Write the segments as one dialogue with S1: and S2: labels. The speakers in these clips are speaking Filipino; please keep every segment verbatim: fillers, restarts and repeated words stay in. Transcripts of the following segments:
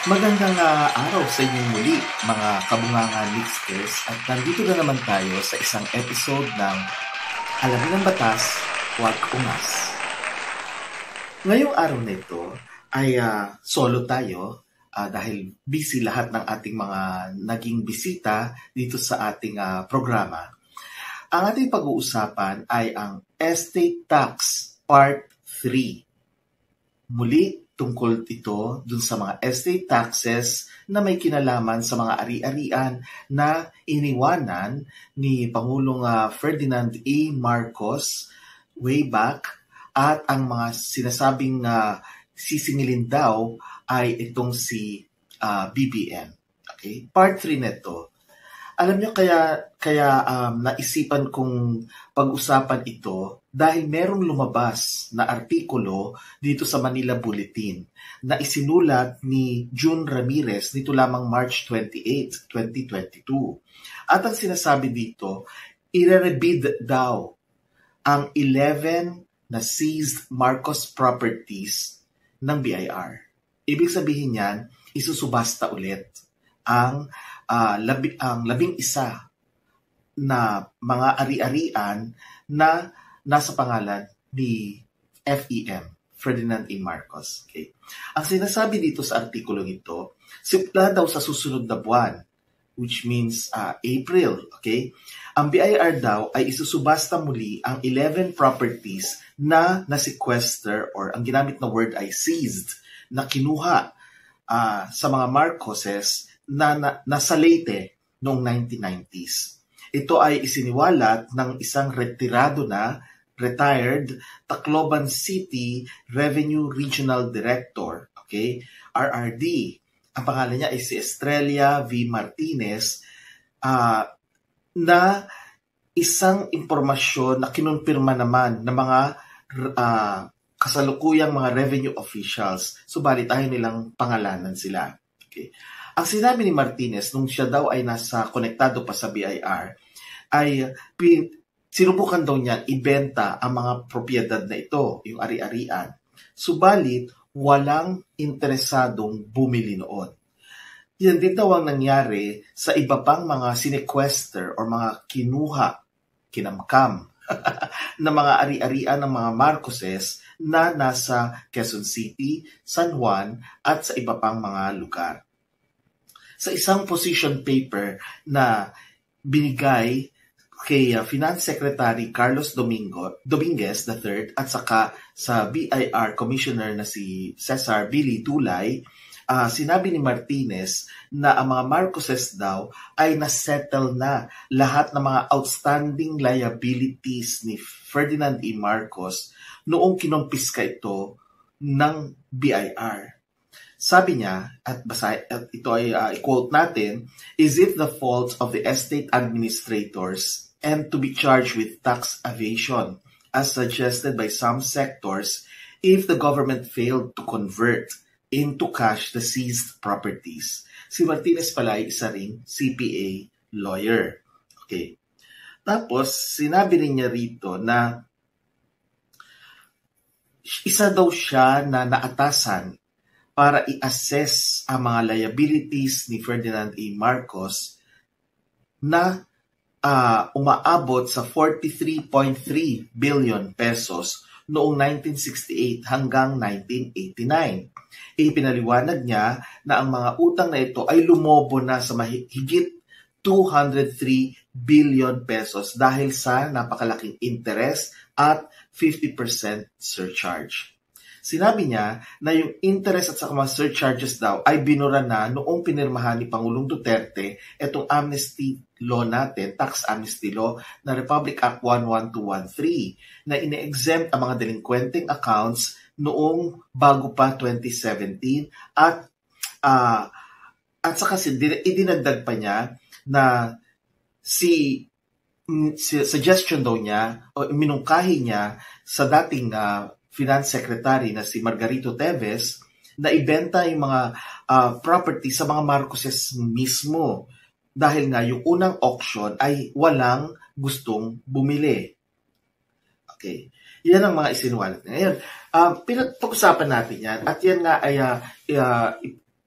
S1: Magandang ah, araw sa inyong muli, mga kabunganga listeners, at nandito na naman tayo sa isang episode ng Alamin ng Batas, Huwag Ungas. Ngayong araw na ito ay ah, solo tayo ah, dahil busy lahat ng ating mga naging bisita dito sa ating ah, programa. Ang ating pag-uusapan ay ang Estate Tax Part three. Muli, tungkol ito dun sa mga estate taxes na may kinalaman sa mga ari-arian na iniwanan ni Pangulong uh, Ferdinand A. Marcos way back, at ang mga sinasabing uh, sisingilin daw ay itong si uh, B B M. Okay? Part three nito. Alam nyo, kaya, kaya um, naisipan kong pag-usapan ito dahil merong lumabas na artikulo dito sa Manila Bulletin na isinulat ni June Ramirez nito lamang March twenty-eighth, twenty twenty-two. At ang sinasabi dito, i-rebid daw ang eleven na seized Marcos properties ng B I R. Ibig sabihin yan, isusubasta ulit ang uh, labi, ang labing isa na mga ari-arian na nasa pangalan ni F E M, Ferdinand A. Marcos. Okay. Ang sinasabi dito sa artikulong ito, simula daw sa susunod na buwan, which means uh, April, okay? Ang B I R daw ay isusubasta muli ang eleven properties na na-sequester, or ang ginamit na word ay seized, na kinuha uh, sa mga Marcoses na, na nasa Leyte noong nineteen nineties. Ito ay isiniwalat ng isang retirado na, retired Tacloban City Revenue Regional Director, okay, R R D. Ang pangalan niya ay si Estrella V. Martinez, uh, na isang impormasyon na kinumpirma naman ng mga uh, kasalukuyang mga revenue officials, subalit ayaw nilang pangalanan sila. Okay. Ang sinabi ni Martinez nung siya daw ay nasa konektado pa sa B I R ay pin, sinubukan daw niya ibenta ang mga propiedad na ito, yung ari-arian. Subalit, walang interesadong bumili noon. Yan din daw ang nangyari sa iba pang mga sinequester or mga kinuha, kinamkam, na mga ari-arian ng mga Marcoses na nasa Quezon City, San Juan, at sa iba pang mga lugar. Sa isang position paper na binigay kay uh, Finance Secretary Carlos Domingo, Dominguez the third at saka sa B I R Commissioner na si Cesar Billy Dulay, uh, sinabi ni Martinez na ang mga Marcoses daw ay nasettle na lahat ng mga outstanding liabilities ni Ferdinand E. Marcos noong kinompiska ito ng B I R. Sabi niya, at, basa, at ito ay uh, i-quote natin, "Is it the fault of the estate administrators and to be charged with tax evasion, as suggested by some sectors, if the government failed to convert into cash the seized properties?" Si Martinez pala ay isa ring C P A lawyer. Okay. Tapos, sinabi rin niya rito na isa daw siya na naatasan para i-assess ang mga liabilities ni Ferdinand A. Marcos na uh, umaabot sa forty-three point three billion pesos noong nineteen sixty-eight hanggang nineteen eighty-nine. Ipinaliwanag niya na ang mga utang na ito ay lumobo na sa mahigit two hundred three billion pesos dahil sa napakalaking interest at fifty percent surcharge. Sinabi niya na yung interest at sa mga surcharges daw ay binura na noong pinirmahan ni Pangulong Duterte itong amnesty law natin, tax amnesty law na Republic Act one one two one three na ine-exempt ang mga delinquenting accounts noong bago pa twenty seventeen, at uh, at saka idinagdag pa niya na si, si suggestion daw niya o minungkahi niya sa dating uh, Finance Secretary na si Margarito Teves na ibenta yung mga uh, property sa mga Marcoses mismo dahil nga yung unang auction ay walang gustong bumili. Okay. Yan ang mga isinuwalat. Ngayon, uh, pinag-pag-usapan natin yan at yan nga ay uh, uh,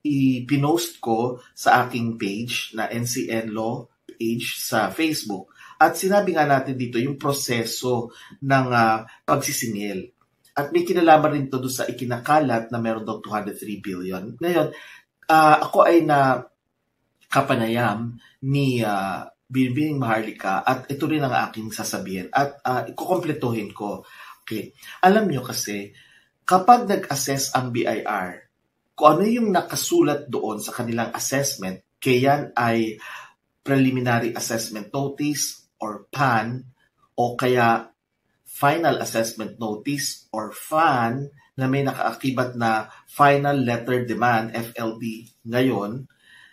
S1: ipinost ko sa aking page na N C N Law page sa Facebook. At sinabi nga natin dito yung proseso ng uh, pagsisingil. At may kinalaman rin to doon sa ikinakalat na meron daw two hundred three billion. Ngayon, uh, ako ay na kapanayam ni uh, Binibining Maharlika at ito rin ang aking sasabihin at uh, ikukompletuhin ko. Okay. Alam nyo kasi, kapag nag-assess ang B I R, kung ano yung nakasulat doon sa kanilang assessment, kaya ay preliminary assessment notice or P A N o kaya final assessment notice or F A N na may nakaakibat na final letter demand F L D ngayon,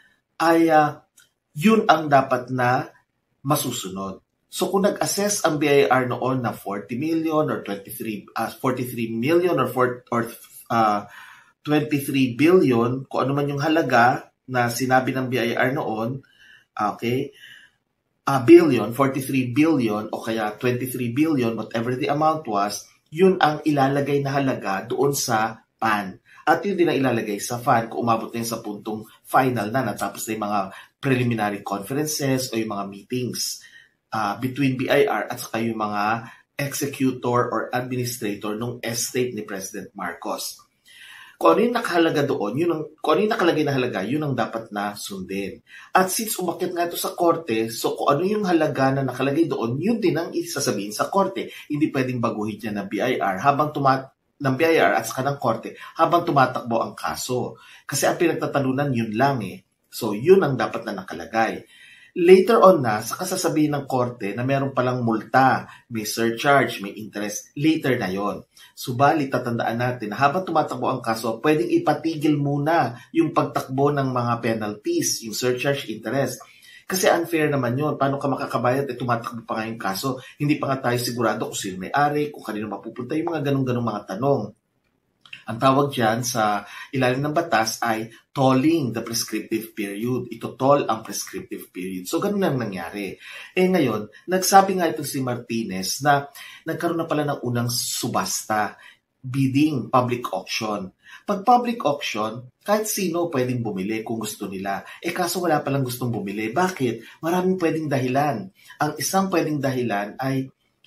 S1: ay uh, yun ang dapat na masusunod. So kung nag-assess ang B I R noon na forty million or twenty-three, uh, forty-three million or, four, or uh, twenty-three billion, kung ano man yung halaga na sinabi ng B I R noon, okay, uh, billion, forty-three billion o kaya twenty-three billion, whatever the amount was, yun ang ilalagay na halaga doon sa P A N. At yun din ang ilalagay sa F A N kung umabot na yun sa puntong final na, natapos na yung mga preliminary conferences o yung mga meetings uh, between B I R at saka yung mga executor or administrator ng estate ni President Marcos. Kung ano yung nakahalaga doon, yun ang, kung ano yung nakalagay na halaga, yun ang dapat na sundin. At since umakyat nga ito sa korte, so kung ano yung halaga na nakalagay doon, yun din ang isasabihin sa korte. Hindi pwedeng baguhin niya ng B I R habang tumat ng B I R at saka ng korte habang tumatakbo ang kaso. Kasi ang pinagtatalunan yun lang eh. So yun ang dapat na nakalagay. Later on na, saka sasabihin ng korte na meron palang multa, may surcharge, may interest. Later na yon. Subalit, tatandaan natin na habang tumatakbo ang kaso, pwedeng ipatigil muna yung pagtakbo ng mga penalties, yung surcharge, interest. Kasi unfair naman yun. Paano ka makakabayad? Eh, tumatakbo pa nga yung kaso. Hindi pa nga tayo sigurado kung sino may-ari, kung kanino mapupunta, yung mga ganong-ganong mga tanong. Ang tawag dyan sa ilalim ng batas ay tolling the prescriptive period. Ito toll ang prescriptive period. So, ganun lang nangyari. Eh ngayon, nagsabi nga ito si Martinez na nagkaroon na pala ng unang subasta, bidding, public auction. Pag public auction, kahit sino pwedeng bumili kung gusto nila. Eh kaso wala palang gustong bumili. Bakit? Maraming pwedeng dahilan. Ang isang pwedeng dahilan ay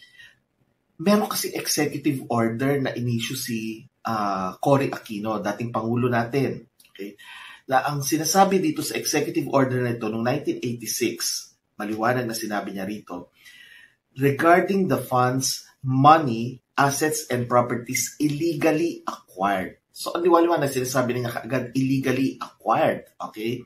S1: meron kasi executive order na inisyu si uh, Cory Aquino, dating Pangulo natin. Okay? Na ang sinasabi dito sa executive order na ito noong nineteen eighty-six, maliwanag na sinabi niya rito, regarding the funds, money, assets, and properties illegally acquired. So, ang liwaliwanag na sinasabi niya kaagad, illegally acquired. Okay?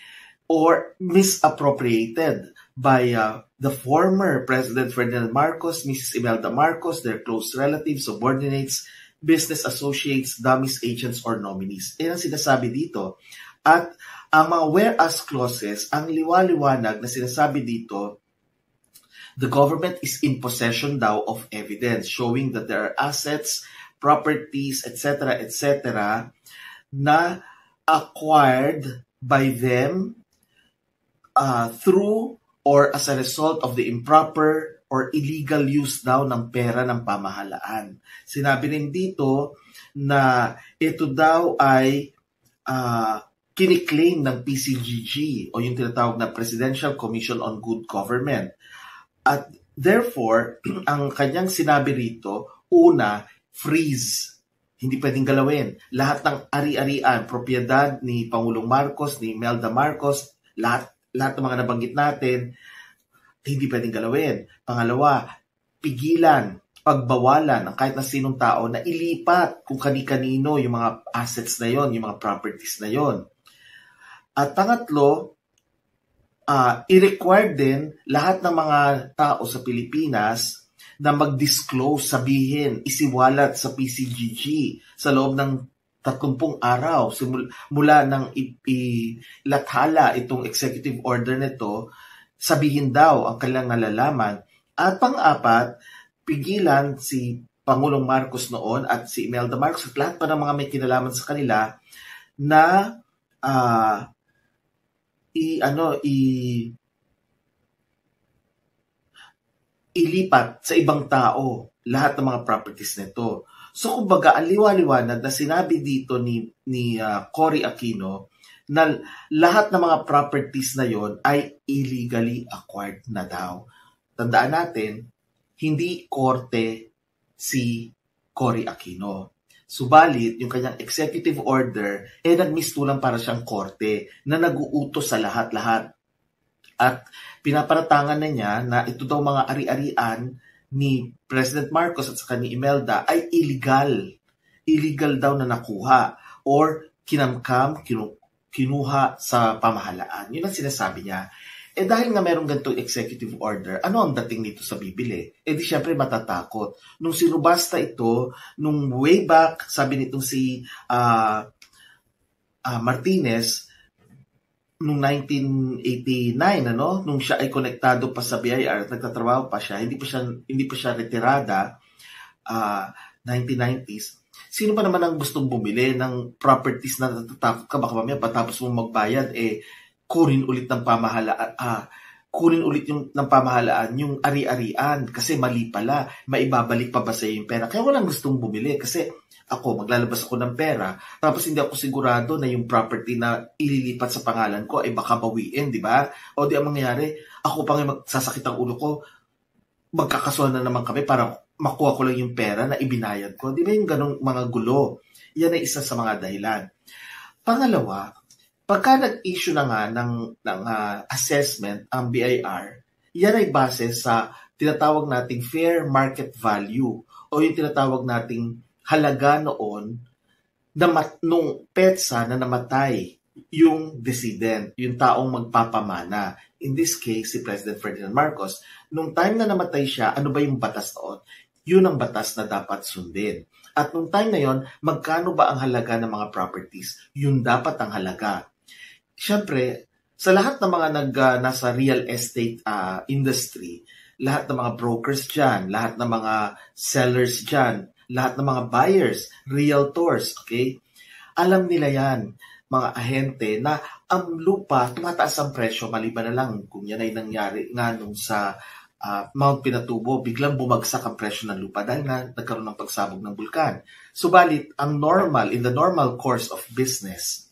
S1: Or misappropriated by uh, the former President Ferdinand Marcos, Missus Imelda Marcos, their close relatives, subordinates, business associates, dummies, agents, or nominees. Yan ang sinasabi dito. At ang mga whereas clauses, ang liwaliwanag na sinasabi dito, the government is in possession daw of evidence showing that there are assets, properties, et cetera, et cetera, na acquired by them uh, through or as a result of the improper or illegal use daw ng pera ng pamahalaan. Sinabi rin dito na ito daw ay uh, kiniklaim ng P C G G o yung tinatawag na Presidential Commission on Good Government. At therefore, ang kanyang sinabi rito, una, freeze. Hindi pwedeng galawin. Lahat ng ari-arian, propiedad ni Pangulong Marcos, ni Imelda Marcos, lahat, lahat ng mga nabanggit natin, hindi pwedeng galawin. Pangalawa, pigilan, pagbawalan ng kahit na sinong tao na ilipat kung kani-kanino yung mga assets na yon, yung mga properties na yon. At pangatlo, uh, i-require din lahat ng mga tao sa Pilipinas na mag-disclose, sabihin, isiwalat sa P C G G sa loob ng tatlumpung araw simula, mula ng ilathala itong executive order nito, sabihin daw ang kanilang nalalaman. At pang-apat, pigilan si Pangulong Marcos noon at si Imelda Marcos at lahat pa ng mga may kinalaman sa kanila na uh, i ano i ilipat sa ibang tao lahat ng mga properties nito. So kumbaga, ang liwa-liwanag na sinabi dito ni ni uh, Cory Aquino na lahat ng mga properties na yon ay illegally acquired na daw. Tandaan natin, hindi korte si Cory Aquino. Subalit, yung kanyang executive order, eh nagmistulang para siyang korte na nag-uutos sa lahat-lahat. At pinaparatangan na niya na ito daw mga ari-arian ni President Marcos at saka ni Imelda ay illegal. Illegal daw na nakuha or kinamkam, kinu- kinuha sa pamahalaan. Yun ang sinasabi niya. Eh dahil nga merong ganitong executive order, ano ang dating nito sa bibili? Eh di syempre matatakot. Nung sinubasta ito, nung way back, sabi nitong si uh, uh, Martinez, nung nineteen eighty-nine, ano, nung siya ay konektado pa sa B I R, nagtatrabaho pa siya, hindi pa siya, hindi pa siya retirada, uh, nineteen nineties, sino pa naman ang gustong bumili ng properties na natatakot ka, baka mamaya patapos mong magbayad, eh, kunin ulit ng pamahalaan, ah, kunin ulit yung ng pamahalaan yung ari-arian kasi mali pala, maibabalik pa ba sa yung pera? Kaya walang gustong bumili kasi ako, maglalabas ako ng pera, tapos hindi ako sigurado na yung property na ililipat sa pangalan ko ay baka bawiin, di ba? O di ang mangyayari, ako pa nga magsasakit ang ulo ko, magkakasuhan na naman kami para makuha ko lang yung pera na ibinayad ko. Di ba yung ganong mga gulo? Yan ay isa sa mga dahilan. Pangalawa, pagka nag-issue na nga ng, ng uh, assessment ang B I R, yan ay base sa tinatawag nating fair market value o yung tinatawag nating halaga noon na mat, nung petsa na namatay yung decedent, yung taong magpapamana. In this case, si President Ferdinand Marcos. Nung time na namatay siya, ano ba yung batas noon? Yun ang batas na dapat sundin. At nung time na yon, magkano ba ang halaga ng mga properties? Yun dapat ang halaga. Siyempre, sa lahat ng mga nag, uh, nasa real estate uh, industry, lahat ng mga brokers dyan, lahat ng mga sellers dyan, lahat ng mga buyers, realtors, okay? Alam nila yan, mga ahente, na ang lupa, tumataas ang presyo, maliban na lang kung yan ay nangyari nga nung sa uh, Mount Pinatubo, biglang bumagsak ang presyo ng lupa dahil nga nagkaroon ng pagsabog ng bulkan. Subalit, ang normal, in the normal course of business,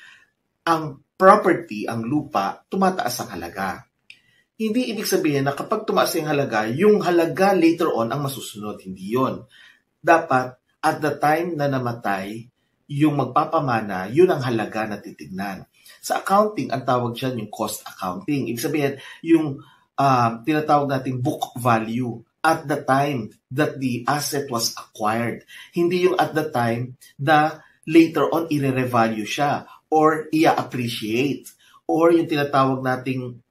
S1: ang property, ang lupa, tumataas ang halaga. Hindi ibig sabihin na kapag tumaas ang halaga, yung halaga later on ang masusunod. Hindi yon. Dapat, at the time na namatay, yung magpapamana, yun ang halaga na titignan. Sa accounting, ang tawag dyan yung cost accounting. Ibig sabihin, yung uh, tinatawag natin book value at the time that the asset was acquired. Hindi yung at the time na later on i-revalue siya or i-appreciate or yung tinatawag nating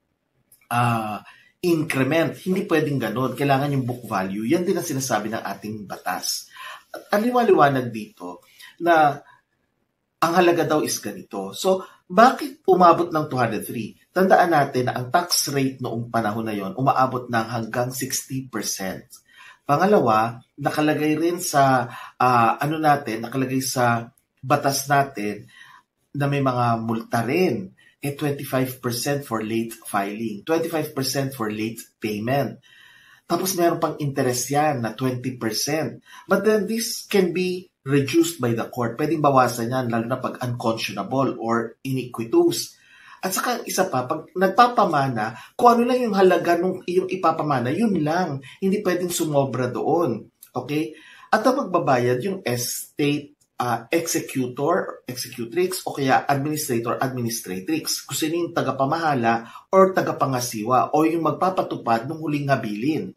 S1: uh, increment. Hindi pwedeng ganun. Kailangan yung book value. Yan din ang sinasabi ng ating batas. At ang liwaliwanag dito na ang halaga daw is ganito. So, bakit umabot ng two hundred three? Tandaan natin na ang tax rate noong panahon na yon umaabot ng hanggang sixty percent. Pangalawa, nakalagay rin sa uh, ano natin, nakalagay sa batas natin na may mga multa rin, eh twenty-five percent for late filing, twenty-five percent for late payment. Tapos meron pang interest yan na twenty percent. But then this can be reduced by the court. Pwedeng bawasan yan, lalo na pag unconscionable or iniquitous. At saka isa pa, pag nagpapamana, kung ano lang yung halaga nung yung ipapamana, yun lang. Hindi pwedeng sumobra doon. Okay? At ang magbabayad yung estate Uh, executor, executrix, o kaya administrator, administratrix. Kung sino yung tagapamahala or tagapangasiwa o yung magpapatupad ng huling habilin.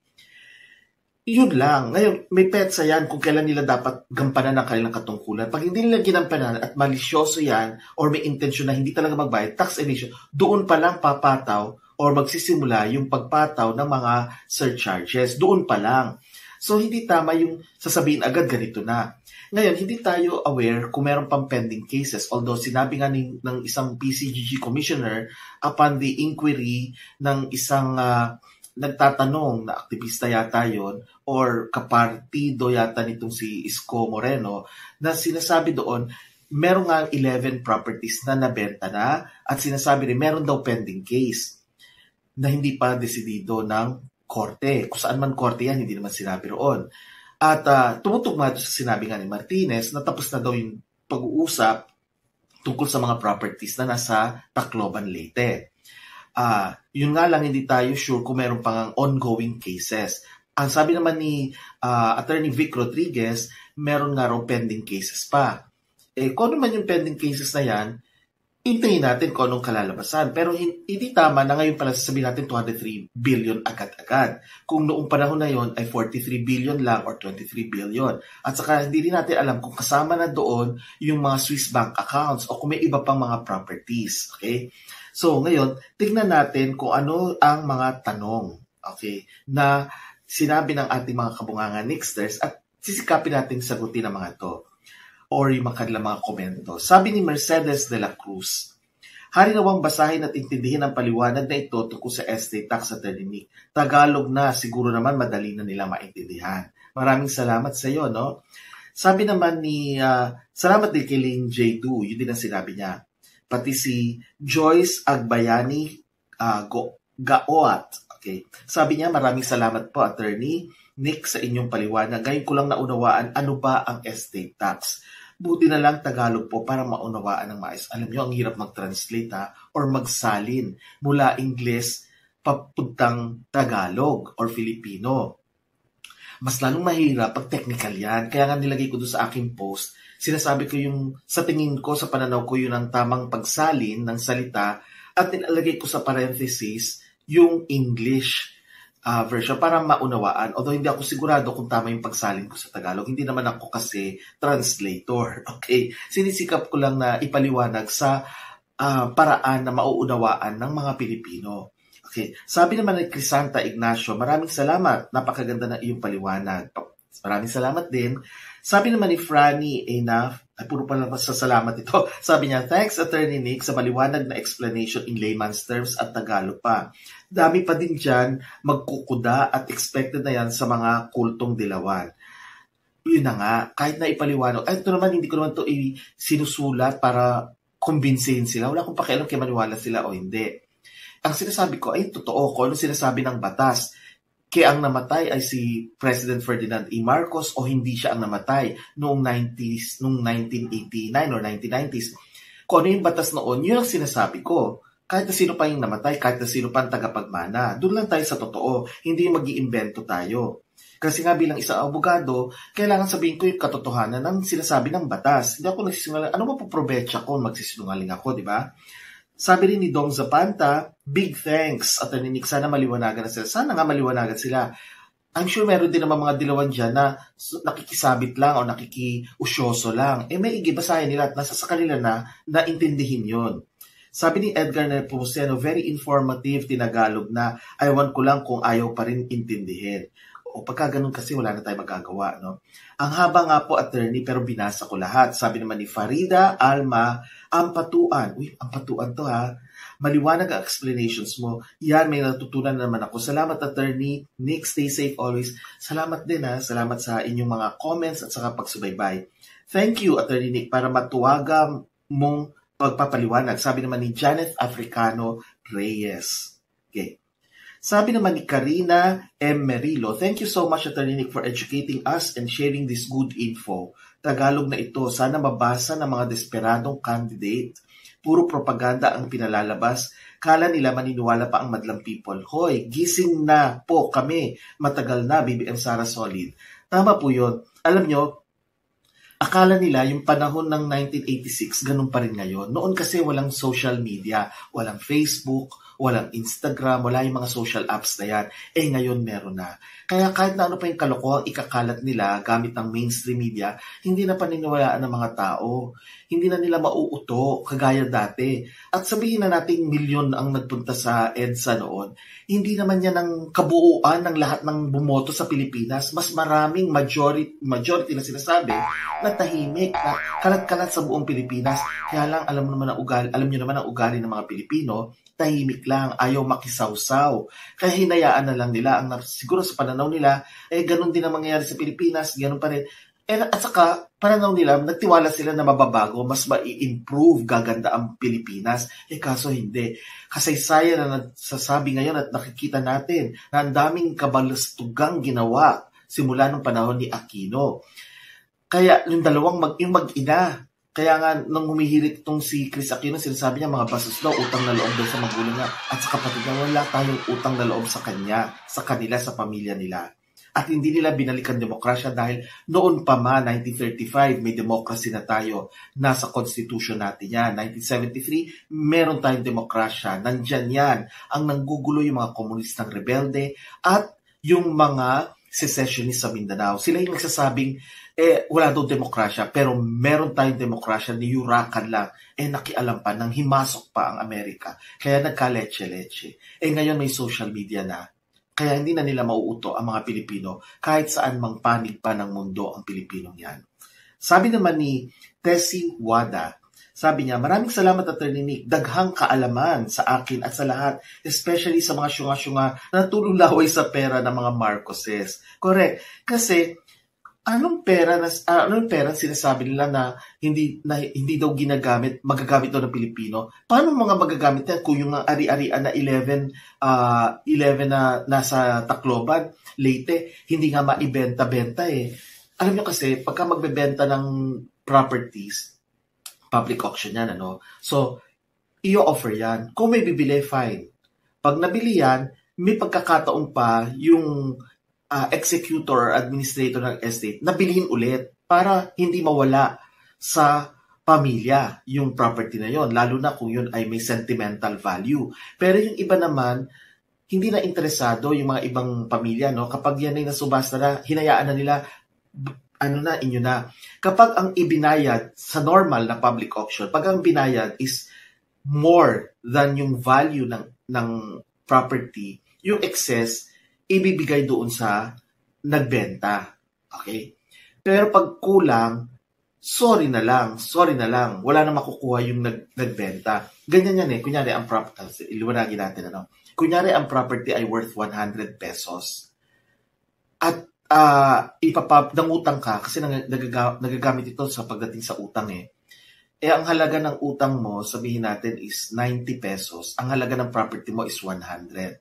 S1: Yun lang. Ngayon, may petsa yan kung kailan nila dapat gampanan ang kanilang katungkulan. Pag hindi nila ginampanan at malisyoso yan or may intensyon na hindi talaga magbayad, tax evasion, doon pa lang papataw or magsisimula yung pagpataw ng mga surcharges. Doon pa lang. So, hindi tama yung sasabihin agad ganito na. Ngayon, hindi tayo aware kung meron pang pending cases. Although, sinabi nga ng, ng isang P C G G commissioner upon the inquiry ng isang uh, nagtatanong na aktivista yata yon or kapartido yata nitong si Isko Moreno na sinasabi doon, meron nga eleven properties na nabenta na at sinasabi rin meron daw pending case na hindi pa desidido ng korte. Kung saan man korte yan, hindi naman sinabi roon. At uh, tumutugma sa sinabi nga ni Martinez na tapos na daw yung pag-uusap tungkol sa mga properties na nasa Tacloban, Leyte. Uh, yun nga lang, hindi tayo sure kung meron pang ongoing cases. Ang sabi naman ni uh, Attorney Vic Rodriguez, meron nga raw pending cases pa. Eh, kung ano man yung pending cases na yan, hintayin natin kung anong kalalabasan. Pero hindi tama na ngayon pala sasabihin natin two hundred three billion agad-agad. Kung noong panahon na yon ay forty-three billion lang or twenty-three billion. At saka hindi din natin alam kung kasama na doon yung mga Swiss bank accounts o kung may iba pang mga properties. Okay? So ngayon, tignan natin kung ano ang mga tanong, okay, na sinabi ng ating mga kabungangan Nixters at sisikapin natin sagutin ang mga to or yung mga kanilang mga komento. Sabi ni Mercedes de la Cruz, hari nawang basahin at intindihin ang paliwanag na ito tungkol sa estate tax at Attorney. Tagalog na, siguro naman madali na nila maintindihan. Maraming salamat sa iyo, no? Sabi naman ni, uh, salamat din kay Lynn J. Du, yun din ang sinabi niya. Pati si Joyce Agbayani uh, Gaoat. Okay. Sabi niya, maraming salamat po, Attorney Nick, sa inyong paliwanag. Ngayon ko lang naunawaan ano ba ang estate tax. Buti na lang Tagalog po para maunawaan ng maayos. Alam niyo, ang hirap mag-translate ha, or magsalin mula Ingles papuntang Tagalog or Filipino. Mas lalong mahirap pag technical yan. Kaya nga nilagay ko doon sa aking post, sinasabi ko yung, sa tingin ko, sa pananaw ko, yun ang tamang pagsalin ng salita at nilalagay ko sa parenthesis yung English uh, version para maunawaan. Although hindi ako sigurado kung tama yung pagsalin ko sa Tagalog. Hindi naman ako kasi translator. Okay? Sinisikap ko lang na ipaliwanag sa uh, paraan na mauunawaan ng mga Pilipino. Okay. Sabi naman ni Crisanta Ignacio, maraming salamat. Napakaganda ng iyong paliwanag. Maraming salamat din. Sabi naman ni Franny Enough, ay puro pala sa salamat ito. Sabi niya, thanks Attorney Nick sa maliwanag na explanation in layman's terms at Tagalog pa. Dami pa din dyan magkukuda at expected na yan sa mga kultong dilawan. Yun na nga, kahit na ipaliwanag, ay ito naman hindi ko naman ito sinusulat para kumbinsihin sila. Wala akong pakialam kaya maniwala sila o hindi. Ang sinasabi ko ay totoo kung ano sinasabi ng batas. Kaya ang namatay ay si President Ferdinand E. Marcos o hindi siya ang namatay noong nineties, noong nineteen eighty-nine or nineteen nineties. Kung ano yung batas noon, yun ang sinasabi ko. Kahit na sino pa yung namatay, kahit na sino pa ang tagapagmana. Doon lang tayo sa totoo, hindi yung mag-iimbento tayo. Kasi nga bilang isang abogado, kailangan sabihin ko yung katotohanan ng sinasabi ng batas. Hindi ako nagsisinungaling. Ano mapoprobecha ko magsisinungaling ako, di ba? Sabi rin ni Dong Zapanta, big thanks, Attorney Nick, sana maliwanagan na sila. Sana nga maliwanagan sila. I'm sure meron din naman mga dilawan dyan na nakikisabit lang o nakikiusyoso lang. Eh may igibasahin nila at nasa sa kanila na naintindihin yon. Sabi ni Edgar Nepomuceno, very informative, tinagalog na, ayawan ko lang kung ayaw pa rin intindihin. O pagka ganun kasi wala na tayo magagawa, no? Ang haba nga po, Attorney, pero binasa ko lahat. Sabi naman ni Farida Alma, ampatuan. Uy, ampatuan to ha. Maliwanag ang explanations mo. Yan, may natutunan naman ako. Salamat, Attorney. Nick, stay safe always. Salamat din ha. Salamat sa inyong mga comments at saka pagsubaybay. Thank you, Attorney Nick, para matuwaga mong pagpapaliwanag. Sabi naman ni Janet Africano Reyes. Okay. Sabi naman ni Karina M. Merilo, thank you so much, Attorney Nick, for educating us and sharing this good info. Tagalog na ito, sana mabasa ng mga desperadong candidate. Puro propaganda ang pinalalabas. Kala nila maniniwala pa ang madlang people. Hoy, gising na po kami. Matagal na, B B M Sara Solid. Tama po yun. Alam nyo, akala nila yung panahon ng nineteen eighty-six, ganun pa rin ngayon. Noon kasi walang social media, walang Facebook, walang Instagram, wala yung mga social apps na yan. Eh ngayon meron na. Kaya kahit na ano pa yung kalokohang ikakalat nila gamit ng mainstream media, hindi na paniniwalaan ng mga tao. Hindi na nila mauuto, kagaya dati. At sabihin na natin milyon ang nagpunta sa EDSA noon, hindi naman yan ang kabuuan ng lahat ng bumoto sa Pilipinas. Mas maraming majority, majority na sinasabi na tahimik, na kalat-kalat sa buong Pilipinas. Kaya lang, alam mo naman ang ugali, alam niyo naman ang ugali ng mga Pilipino, tahimik lang, ayaw makisawsaw. Kaya hinayaan na lang nila. Ang siguro sa pananaw nila, eh ganun din ang mangyayari sa Pilipinas, ganun pa rin. Eh, at saka, pananaw nila, nagtiwala sila na mababago, mas ma-i-improve, gaganda ang Pilipinas. Eh kaso hindi. Kasaysayan na nagsasabi ngayon at nakikita natin na ang daming kabalastugang ginawa simula ng panahon ni Aquino. Kaya yung dalawang mag, yung mag-ina, Kaya nga, nung humihirit itong si Chris Aquino, sinasabi niya, mga bastos daw, utang na loob daw sa magulang niya. At sa kapatid niya, wala tayong utang na loob sa kanya, sa kanila, sa pamilya nila. At hindi nila binalikan demokrasya dahil noon pa man, nineteen thirty-five, may democracy na tayo. Nasa constitution natin yan. nineteen seventy-three, meron tayong demokrasya. Nandyan yan. Ang nanggugulo yung mga komunistang rebelde at yung mga secessionist sa Mindanao. Sila yung nagsasabing, eh, wala daw demokrasya, pero meron tayong demokrasya, niyurakan lang, eh, nakialam pa, nang himasok pa ang Amerika. Kaya nagka-leche-leche. Eh, ngayon may social media na. Kaya hindi na nila mauuto ang mga Pilipino kahit saan mang panig pa ng mundo ang Pilipinong yan. Sabi naman ni Tessie Wada, sabi niya, maraming salamat Attorney Nick, daghang kaalaman sa akin at sa lahat, especially sa mga syunga-syunga na tululaway sa pera ng mga Marcoses. Correct. Kasi, anong pera na uh, anong pera sinasabi nila na hindi na hindi daw ginagamit, magagamit daw ng Pilipino? Paano mga magagamit yan kung yung ari-arian na eleven uh, eleven na nasa Tacloban, Leyte, hindi nga maibenta-benta eh. Alam niyo kasi pagka magbebenta ng properties, public auction yan, ano? So, i-offer yan. Kung may bibili, fine. Pag nabili yan, may pagkakataon pa yung Uh, executor or administrator ng estate na bilhin ulit para hindi mawala sa pamilya yung property na yon, lalo na kung yun ay may sentimental value. Pero yung iba naman, hindi na interesado yung mga ibang pamilya, no? Kapag yan ay nasubasta na, hinayaan na nila, ano na, inyo na. Kapag ang ibinayad sa normal na public auction, pag ang binayad is more than yung value ng, ng property, yung excess, ibibigay doon sa nagbenta. Okay? Pero pag kulang, sorry na lang, sorry na lang. Wala na makukuha yung nag, nagbenta. Ganyan yan eh. Kunyari, ang property, iliwanagin natin, ano? Kunyari, ang property ay worth one hundred pesos. At uh, ipapap, nangutang ka, kasi nag, nagaga, nagagamit ito sa pagdating sa utang eh. Eh, ang halaga ng utang mo, sabihin natin, is ninety pesos. Ang halaga ng property mo is one hundred.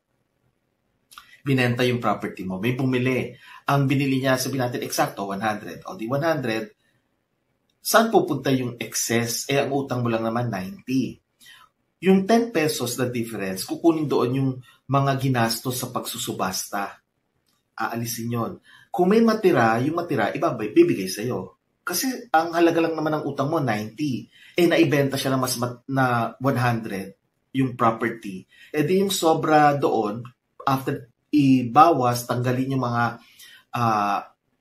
S1: Binenta yung property mo, may bumili. Ang binili niya, sabihin natin, eksakto, one hundred. O di one hundred, saan pupunta yung excess? Eh, ang utang mo lang naman, ninety. Yung ten pesos na difference, kukunin doon yung mga ginastos sa pagsusubasta. Aalisin yon. Kung may matira, yung matira, ibabay, bibigay sa'yo. Kasi ang halaga lang naman ng utang mo, ninety. Eh, naibenta siya ng mas mat- na one hundred, yung property. Eh, di yung sobra doon, after ibawas, tanggalin yung mga uh,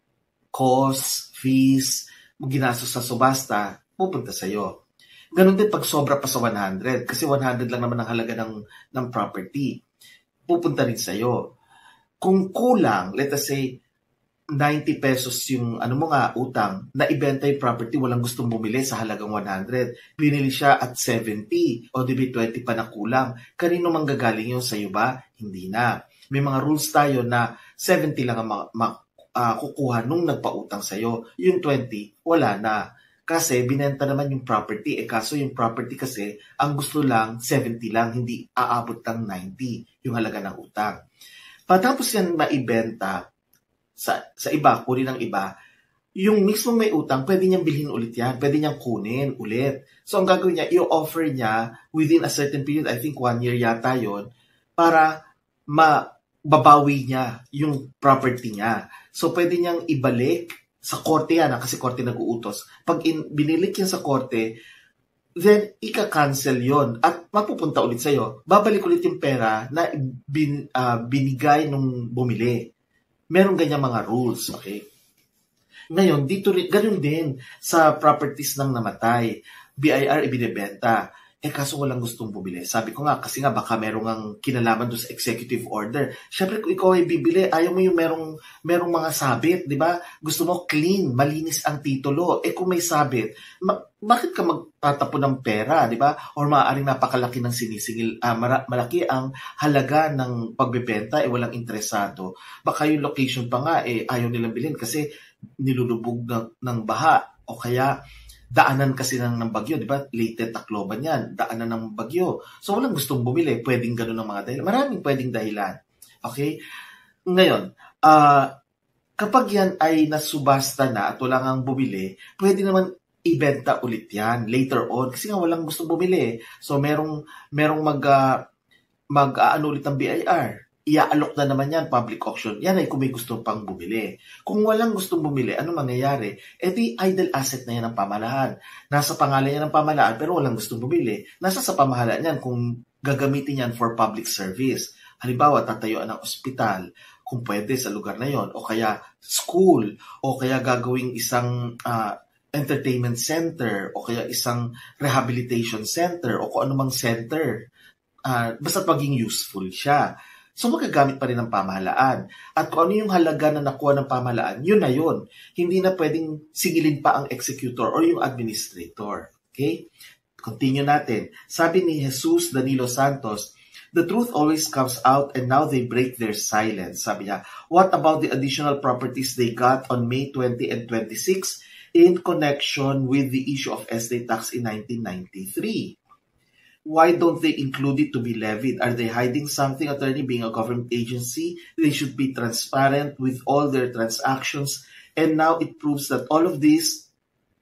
S1: costs, fees, ginastos sa subasta, pupunta sa'yo. Ganon din pag sobra pa sa one hundred, kasi one hundred lang naman ang halaga ng, ng property. Pupunta rin sa'yo. Kung kulang, let us say, ninety pesos yung ano mo nga, utang, na ibenta yung property, walang gustong bumili sa halagang one hundred. Binili siya at seventy, o di ba twenty pa na kulang. Kanino manggagaling yun, sa'yo ba? Hindi na. May mga rules tayo na seventy lang ang ma- ma- uh, kukuha nung nagpautang sa'yo. Yung twenty, wala na. Kasi binenta naman yung property. Eh kaso yung property kasi, ang gusto lang, seventy lang, hindi aabot ng ninety yung halaga ng utang. Patapos yan maibenta sa, sa iba, kunin ng iba, yung mismo may utang, pwede niyang bilhin ulit yan. Pwede niyang kunin ulit. So ang gagawin niya, i-offer niya within a certain period, I think one year yata yon, para ma babawi niya yung property niya. So, pwede niyang ibalik sa korte yan, kasi korte nag-uutos. Pag in, binilik yan sa korte, then, ika-cancel yon at mapupunta ulit sa'yo. Babalik ulit yung pera na bin, uh, binigay nung bumili. Meron ganyan mga rules, okay? Ngayon, dito rin, ganun din sa properties ng namatay. B I R ibinebenta. Eh kaso walang gustong bumili. Sabi ko nga, kasi nga baka merong ang kinalaman doon sa executive order. Siyempre kung ikaw ay bibili, ayaw mo yung merong, merong mga sabit, di ba? Gusto mo clean, malinis ang titulo. Eh kung may sabit, ma- bakit ka magtatapon ng pera, di ba? Or maaaring napakalaki ng sinisingil, ah, mara- malaki ang halaga ng pagbebenta, eh walang interesado. Baka yung location pa nga, eh ayaw nilang bilhin kasi nilulubog ng, ng baha. O kaya, daanan kasi ng, ng bagyo, di ba? Leyte, Tacloban yan, daanan ng bagyo. So, walang gustong bumili. Pwedeng ganun ng mga dahilan. Maraming pwedeng dahilan. Okay? Ngayon, uh, kapag yan ay nasubasta na at wala nang bumili, pwede naman ibenta ulit yan later on kasi nga walang gustong bumili. So merong merong mag uh, mag uh, ano ulit ng B I R. Iaalok na naman yan, public auction. Yan ay kung may gusto pang bumili. Kung walang gustong bumili, ano mangyayari? E di idle asset na yan ng pamahalaan. Nasa pangalan yan ng pamahalaan pero walang gustong bumili. Nasa sa pamahalaan yan kung gagamitin yan for public service. Halimbawa, tatayuan ng ospital, kung pwede sa lugar na yon, o kaya school, o kaya gagawing isang uh, entertainment center, o kaya isang rehabilitation center, o kung anumang center. Uh, basta't maging useful siya. So magagamit pa rin ng pamahalaan. At kung ano yung halaga na nakuha ng pamahalaan, yun na yun. Hindi na pwedeng sigilin pa ang executor or yung administrator. Okay? Continue natin. Sabi ni Jesus Danilo Santos, the truth always comes out and now they break their silence. Sabi niya, what about the additional properties they got on May twentieth and twenty-sixth in connection with the issue of estate tax in nineteen ninety-three? Why don't they include it to be levied? Are they hiding something, attorney? Being a government agency, they should be transparent with all their transactions. And now it proves that all of these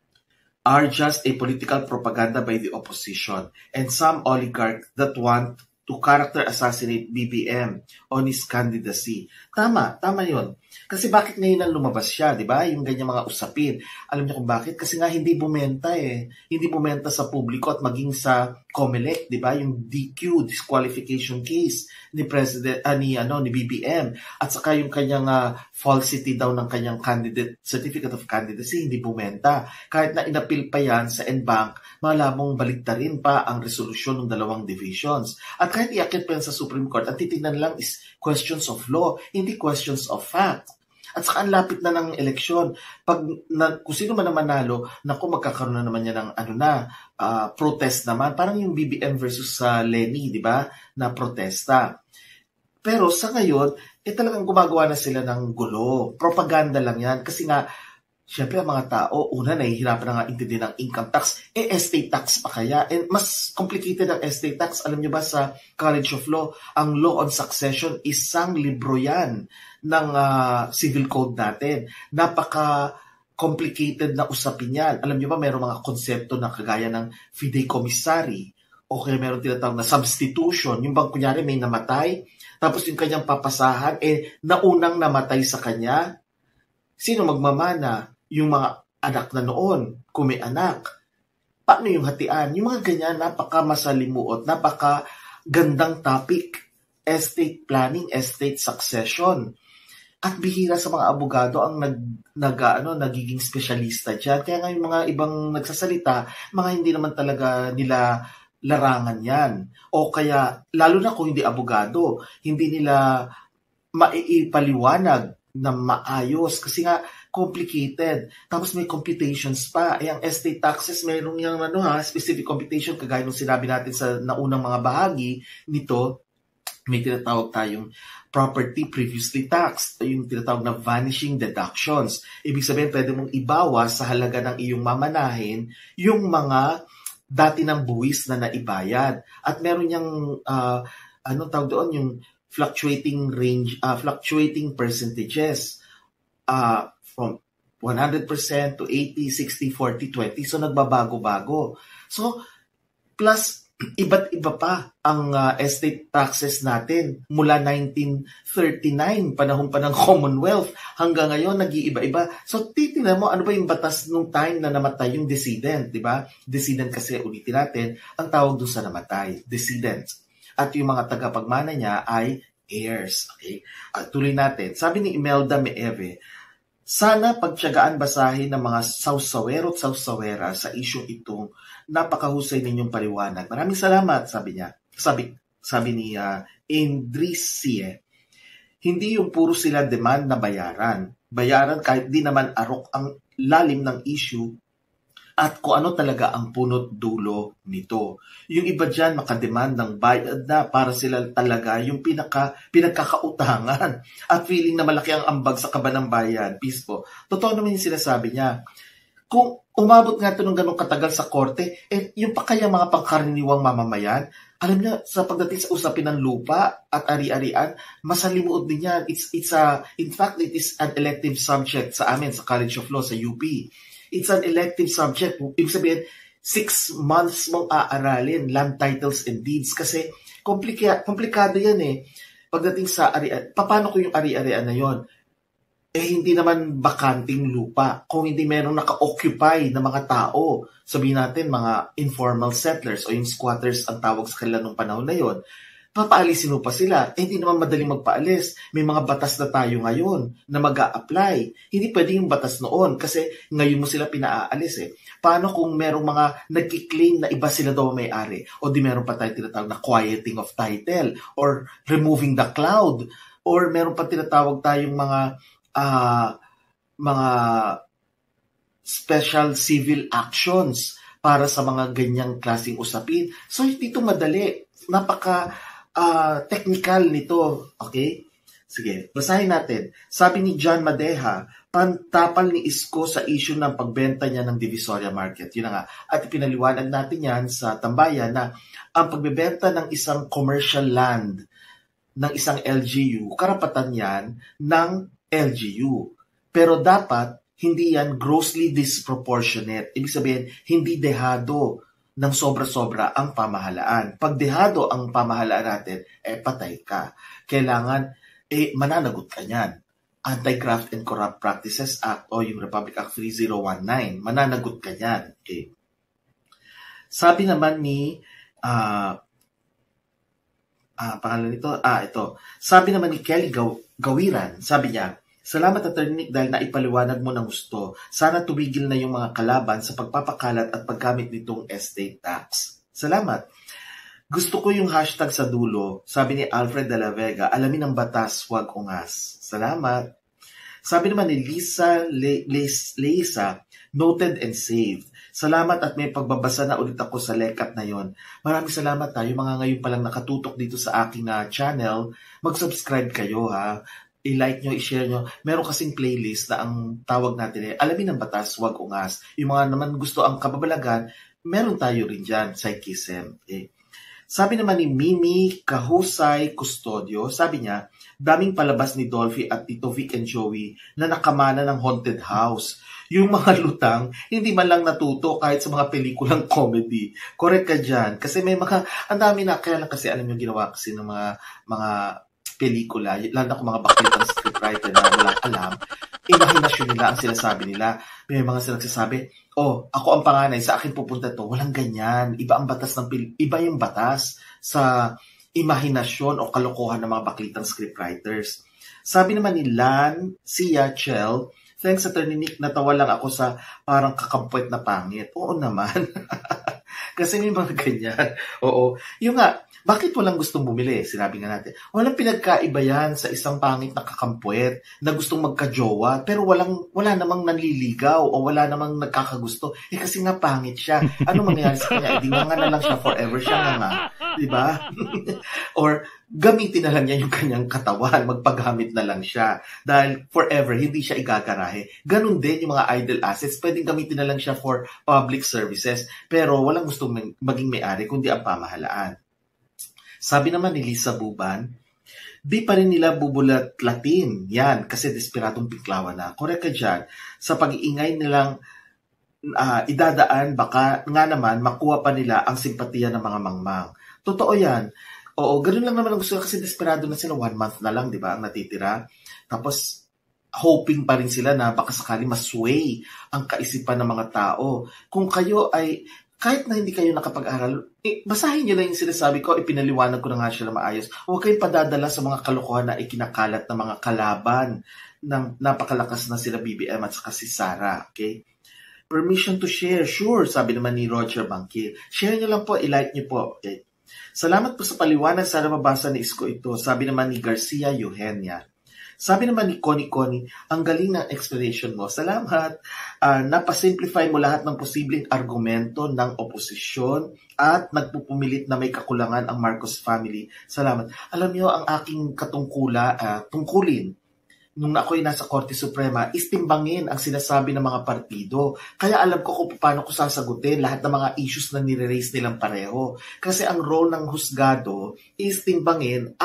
S1: are just a political propaganda by the opposition and some oligarch that want to character assassinate B B M on his candidacy. Tama, tama yun. Kasi bakit ngayon ang lumabas siya, di ba? Yung ganyang mga usapin. Alam niyo kung bakit? Kasi nga hindi bumenta eh. Hindi bumenta sa publiko at maging sa COMELEC, di ba? Yung D Q, disqualification case ni President, uh, ni, ano, ni B B M. At saka yung kanyang uh, falsity daw ng kanyang candidate, certificate of candidacy, hindi bumenta. Kahit na inapil pa yan sa N BANC, malamang baliktarin pa ang resolusyon ng dalawang divisions. At kahit iakit pa yan sa Supreme Court, ang titignan lang is questions of law, hindi questions of fact. At saka ang lapit na ng eleksyon. Pag na, kung sino man naman nalo, naku, magkakaroon na naman yan ng ano na, uh, protest naman. Parang yung B B M versus uh, Lenny, di ba? Na protesta. Pero sa ngayon, eh talagang gumagawa na sila ng gulo. Propaganda lang yan. Kasi nga, syempre ang mga tao, una, nahihirapan na nga intindihin ng income tax. Eh, estate tax pa kaya? And mas complicated ang estate tax. Alam niyo ba sa College of Law, ang Law on Succession, isang libro yan ng uh, civil code natin. Napaka-complicated na usapin yan. Alam niyo ba, mayroong mga konsepto na kagaya ng fideicommissary, o kaya mayroong tinatawag na substitution. Yung bang kunyari may namatay, tapos yung kanyang papasahan, eh, naunang namatay sa kanya, sino magmamana? Yung mga anak na noon, kung may anak. Paano yung hatian? Yung mga ganyan, napaka-masalimuot, napaka-gandang topic. Estate planning, estate succession. At bihira sa mga abogado ang nag, nag ano, nagiging specialista dyan. Kaya nga yung mga ibang nagsasalita, mga hindi naman talaga nila larangan yan. O kaya, lalo na kung hindi abogado, hindi nila maiipaliwanag na maayos. Kasi nga, complicated. Tapos may computations pa. Eh, ang estate taxes, mayroong yung ano, ha, specific computation, kagaya nung sinabi natin sa naunang mga bahagi nito, may tinatawag tayong property previously taxed, yung tinatawag na vanishing deductions. Ibig sabihin, pwede mong ibawas sa halaga ng iyong mamanahin yung mga dati ng buwis na naibayad. At meron yung, uh, ano tawag doon, yung fluctuating range, uh, fluctuating percentages uh, from one hundred percent to eighty, sixty, forty, twenty. So, nagbabago-bago. So, plus, iba't iba pa ang uh, estate taxes natin mula nineteen thirty-nine, panahon pa ng Commonwealth, hanggang ngayon nag-iiba-iba. So titingnan mo ano ba yung batas nung time na namatay yung decedent, di ba? Decedent kasi, ulitin natin, ang tawag doon sa namatay, decedent. At yung mga tagapagmana niya ay heirs. Okay? At tuloy natin. Sabi ni Imelda Meeve, sana pagtiyagaan basahin ng mga sausawero at sausawera sa isyong itong napakahusay ninyong paliwanag. Maraming salamat, sabi niya. Sabi, sabi ni uh, Indrisie, hindi yung puro sila demand na bayaran. Bayaran kahit di naman arok ang lalim ng issue at kung ano talaga ang punot dulo nito. Yung iba dyan makademand ng bayad na para sila talaga yung pinaka, pinagkakautangan at feeling na malaki ang ambag sa kaba ng bayan. Peace po. Totoo naman yung sinasabi niya. Kung umabot nga ito ng ganong katagal sa korte, eh, yung pa kaya mga pangkaraniwang mamamayan, alam niya, sa pagdating sa usapin ng lupa at ari-arian, masalimuot din yan. It's, it's a, in fact, it is an elective subject sa amin, sa College of Law, sa U P. It's an elective subject. Ibig sabihin, six months mong aaralin, land titles and deeds. Kasi komplika, komplikado yan eh. Pagdating sa ari-arian, paano ko yung ari-arian na yon? Eh hindi naman bakanting lupa. Kung hindi merong naka-occupy na mga tao, sabihin natin mga informal settlers o yung squatters ang tawag sa kanila nung panahon na yon, papaalisin mo pa sila. Eh, hindi naman madaling magpaalis. May mga batas na tayo ngayon na mag-a-apply. Hindi pwede yung batas noon kasi ngayon mo sila pinaalis eh. Paano kung merong mga nagkiklaim na iba sila daw may-ari? O di meron pa tayo tinatawag na quieting of title or removing the cloud or meron pa tinatawag tayong mga uh, mga special civil actions para sa mga ganyang klaseng usapin. So, hindi ito madali. Napaka Uh, technical nito. Okay? Sige, basahin natin. Sabi ni John Madeja, pantapal ni Isko sa issue ng pagbenta niya ng Divisoria Market. Yun na nga. At ipinaliwanag natin yan sa tambayan na ang pagbebenta ng isang commercial land ng isang L G U, karapatan yan ng L G U. Pero dapat, hindi yan grossly disproportionate. Ibig sabihin, hindi dehado ng sobra-sobra ang pamahalaan. Pag dehado ang pamahalaan natin, eh patay ka. Kailangan, eh mananagot ka niyan. Anti-Graft and Corrupt Practices Act o yung Republic Act three thousand nineteen, mananagot ka niyan. Okay. Sabi naman ni, ah, uh, ah, pangalan nito, ah, ito. Sabi naman ni Kelly Gaw Gawiran, sabi niya, salamat Attorney Nick dahil naipaliwanag mo ng gusto. Sana tumigil na yung mga kalaban sa pagpapakalat at paggamit nitong estate tax. Salamat. Gusto ko yung hashtag sa dulo. Sabi ni Alfred de la Vega, alamin ang batas, huwag ungas. Salamat. Sabi naman ni Lisa Le Le Leisa, noted and saved. Salamat at may pagbabasa na ulit ako sa lekat na yon. Maraming salamat tayo mga ngayon palang nakatutok dito sa aking uh, channel. Mag-subscribe kayo ha. I-like nyo, i-share nyo. Meron kasing playlist na ang tawag natin eh, alamin ang batas, wag ungas. Yung mga naman gusto ang kababalagan, meron tayo rin dyan, psychism. Eh. Sabi naman ni Mimi Kahusay Custodio, sabi niya, daming palabas ni Dolphy at Tito Vic and Joey na nakamana ng haunted house. Yung mga lutang, hindi man lang natuto kahit sa mga pelikulang comedy. Correct ka dyan. Kasi may mga, ang dami na, kaya lang kasi alam yung ginawa kasi ng mga, mga pelikula, lalo na kung mga baklitang scriptwriter na walang alam, imahinasyon nila ang sinasabi nila. May mga sila nagsasabi, oh, ako ang panganay, sa akin pupunta to. Walang ganyan. Iba ang batas ng pil- iba yung batas sa imahinasyon o kalokohan ng mga baklitang scriptwriters. Sabi naman ni Lan Sia Chel, thanks Attorney Nick, natawa lang ako sa parang kakampwet na pangit. Oo naman. Kasi may mga ganyan. Oo. Yung nga, bakit walang gustong bumili? Sinabi nga natin. Walang pinagkaiba yan sa isang pangit na kakampwet na gustong magkajowa pero walang, wala namang nanliligaw o wala namang nagkakagusto. Eh kasi nga pangit siya. Ano mangyayari sa kanya? Di nga nga na lang siya forever. Siya nga nga. Diba? Or gamitin na lang niya yung kanyang katawan. Magpagamit na lang siya. Dahil forever, hindi siya igagarahe. Ganun din yung mga idle assets. Pwedeng gamitin na lang siya for public services. Pero walang gustong maging may-ari kundi ang pamahalaan. Sabi naman ni Lisa Buban, di pa rin nila bubulat-latin. Yan, kasi desperadong piklawan na. Correct ka dyan. Sa pag-iingay nilang uh, idadaan, baka nga naman makuha pa nila ang simpatiya ng mga mangmang. Totoo yan. Oo, ganoon lang naman ang gusto kasi desperado na sila. One month na lang, di ba, ang natitira. Tapos, hoping pa rin sila na baka sakali masway ang kaisipan ng mga tao. Kung kayo ay kahit na hindi kayo nakapag-aral, eh, basahin nyo lang yung sinasabi ko, ipinaliwanag ko na nga siya na maayos. Huwag kayong padadala sa mga kalokohan na ikinakalat ng mga kalaban ng napakalakas na sila B B M at saka si Sarah. Okay? Permission to share. Sure, sabi naman ni Roger Bangkil. Share nyo lang po, i-like nyo po. Okay? Salamat po sa paliwanag. Sana mabasa ni Isko ito. Sabi naman ni Garcia Eugenia. Sabi naman ni Connie Connie, ang galing ng explanation mo. Salamat. Uh, napasimplify mo lahat ng posibleng argumento ng oposisyon at nagpupumilit na may kakulangan ang Marcos family. Salamat. Alam niyo, ang aking katungkula, uh, tungkulin, nung ako'y nasa Korte Suprema, istimbangin ang sinasabi ng mga partido. Kaya alam ko kung paano ko sasagutin lahat ng mga issues na nire-raise nilang pareho. Kasi ang role ng husgado is timbangin at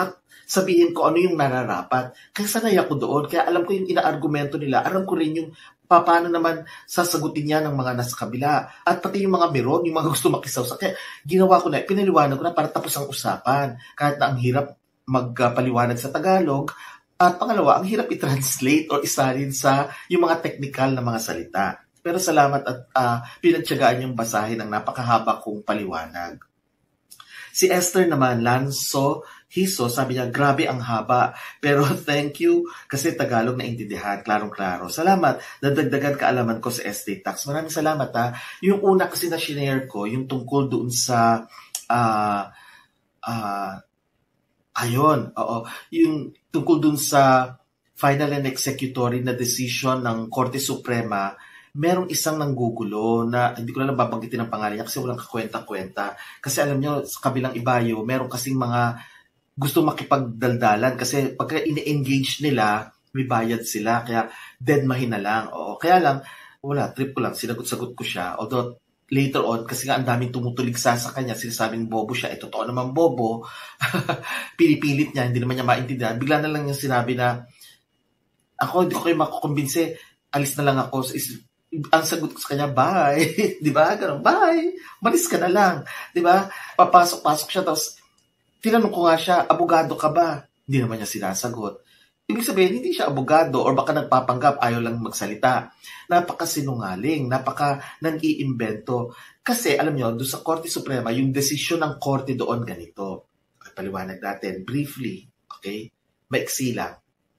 S1: sabihin ko ano yung nararapat. Kaya sanay ako doon. Kaya alam ko yung inaargumento nila. Alam ko rin yung paano naman sasagutin niya ng mga nasa kabila. At pati yung mga meron, yung mga gusto makisawsa. Kaya ginawa ko na, pinaliwanag ko na para tapos ang usapan. Kahit na ang hirap magpaliwanag sa Tagalog. At pangalawa, ang hirap i-translate o isalin sa yung mga technical na mga salita. Pero salamat at uh, pinagtyagaan yung basahin ng napakahaba kong paliwanag. Si Esther naman, Lanzo Hiso, sabi niya, grabe ang haba. Pero thank you kasi Tagalog na intindihan, klarong-klaro. Salamat, nadagdagan kaalaman ko sa estate tax. Maraming salamat ha. Yung una kasi na shinare ko, yung tungkol doon sa, uh, uh, ayun, oo, yung tungkol doon sa final and executory na decision ng Korte Suprema, merong isang nanggugulo na hindi ko na lang babanggitin ang pangalan niya kasi walang kakwenta-kwenta. Kasi alam nyo, sa kabilang ibayo, meron kasing mga gusto makipagdaldalan kasi pagka ini-engage nila, may bayad sila. Kaya dead mahina lang. Oo, kaya lang, wala, trip ko lang, sinagot-sagot ko siya. Although later on, kasi nga ang daming tumutulig sa sa kanya, sinasabing bobo siya, eh totoo naman bobo, pinipilit niya, hindi naman niya maintindihan. Bigla na lang yung sinabi na, ako, hindi ko kayo makukumbinse, alis na lang ako. Is, ang sagot ko sa kanya, bye. Di ba? Ganun, bye. Malis ka na lang. Di ba? Papasok-pasok siya. Tapos, tinanong ko nga siya, abogado ka ba? Hindi naman niya sinasagot. Ibig sabihin, hindi siya abogado or baka nagpapanggap, ayaw lang magsalita. Napaka-sinungaling, napaka-nang-iimbento. Kasi, alam niyo, doon sa Korte Suprema, yung desisyon ng Korte doon ganito. Paliwanag natin, briefly, okay? Maiksi lang.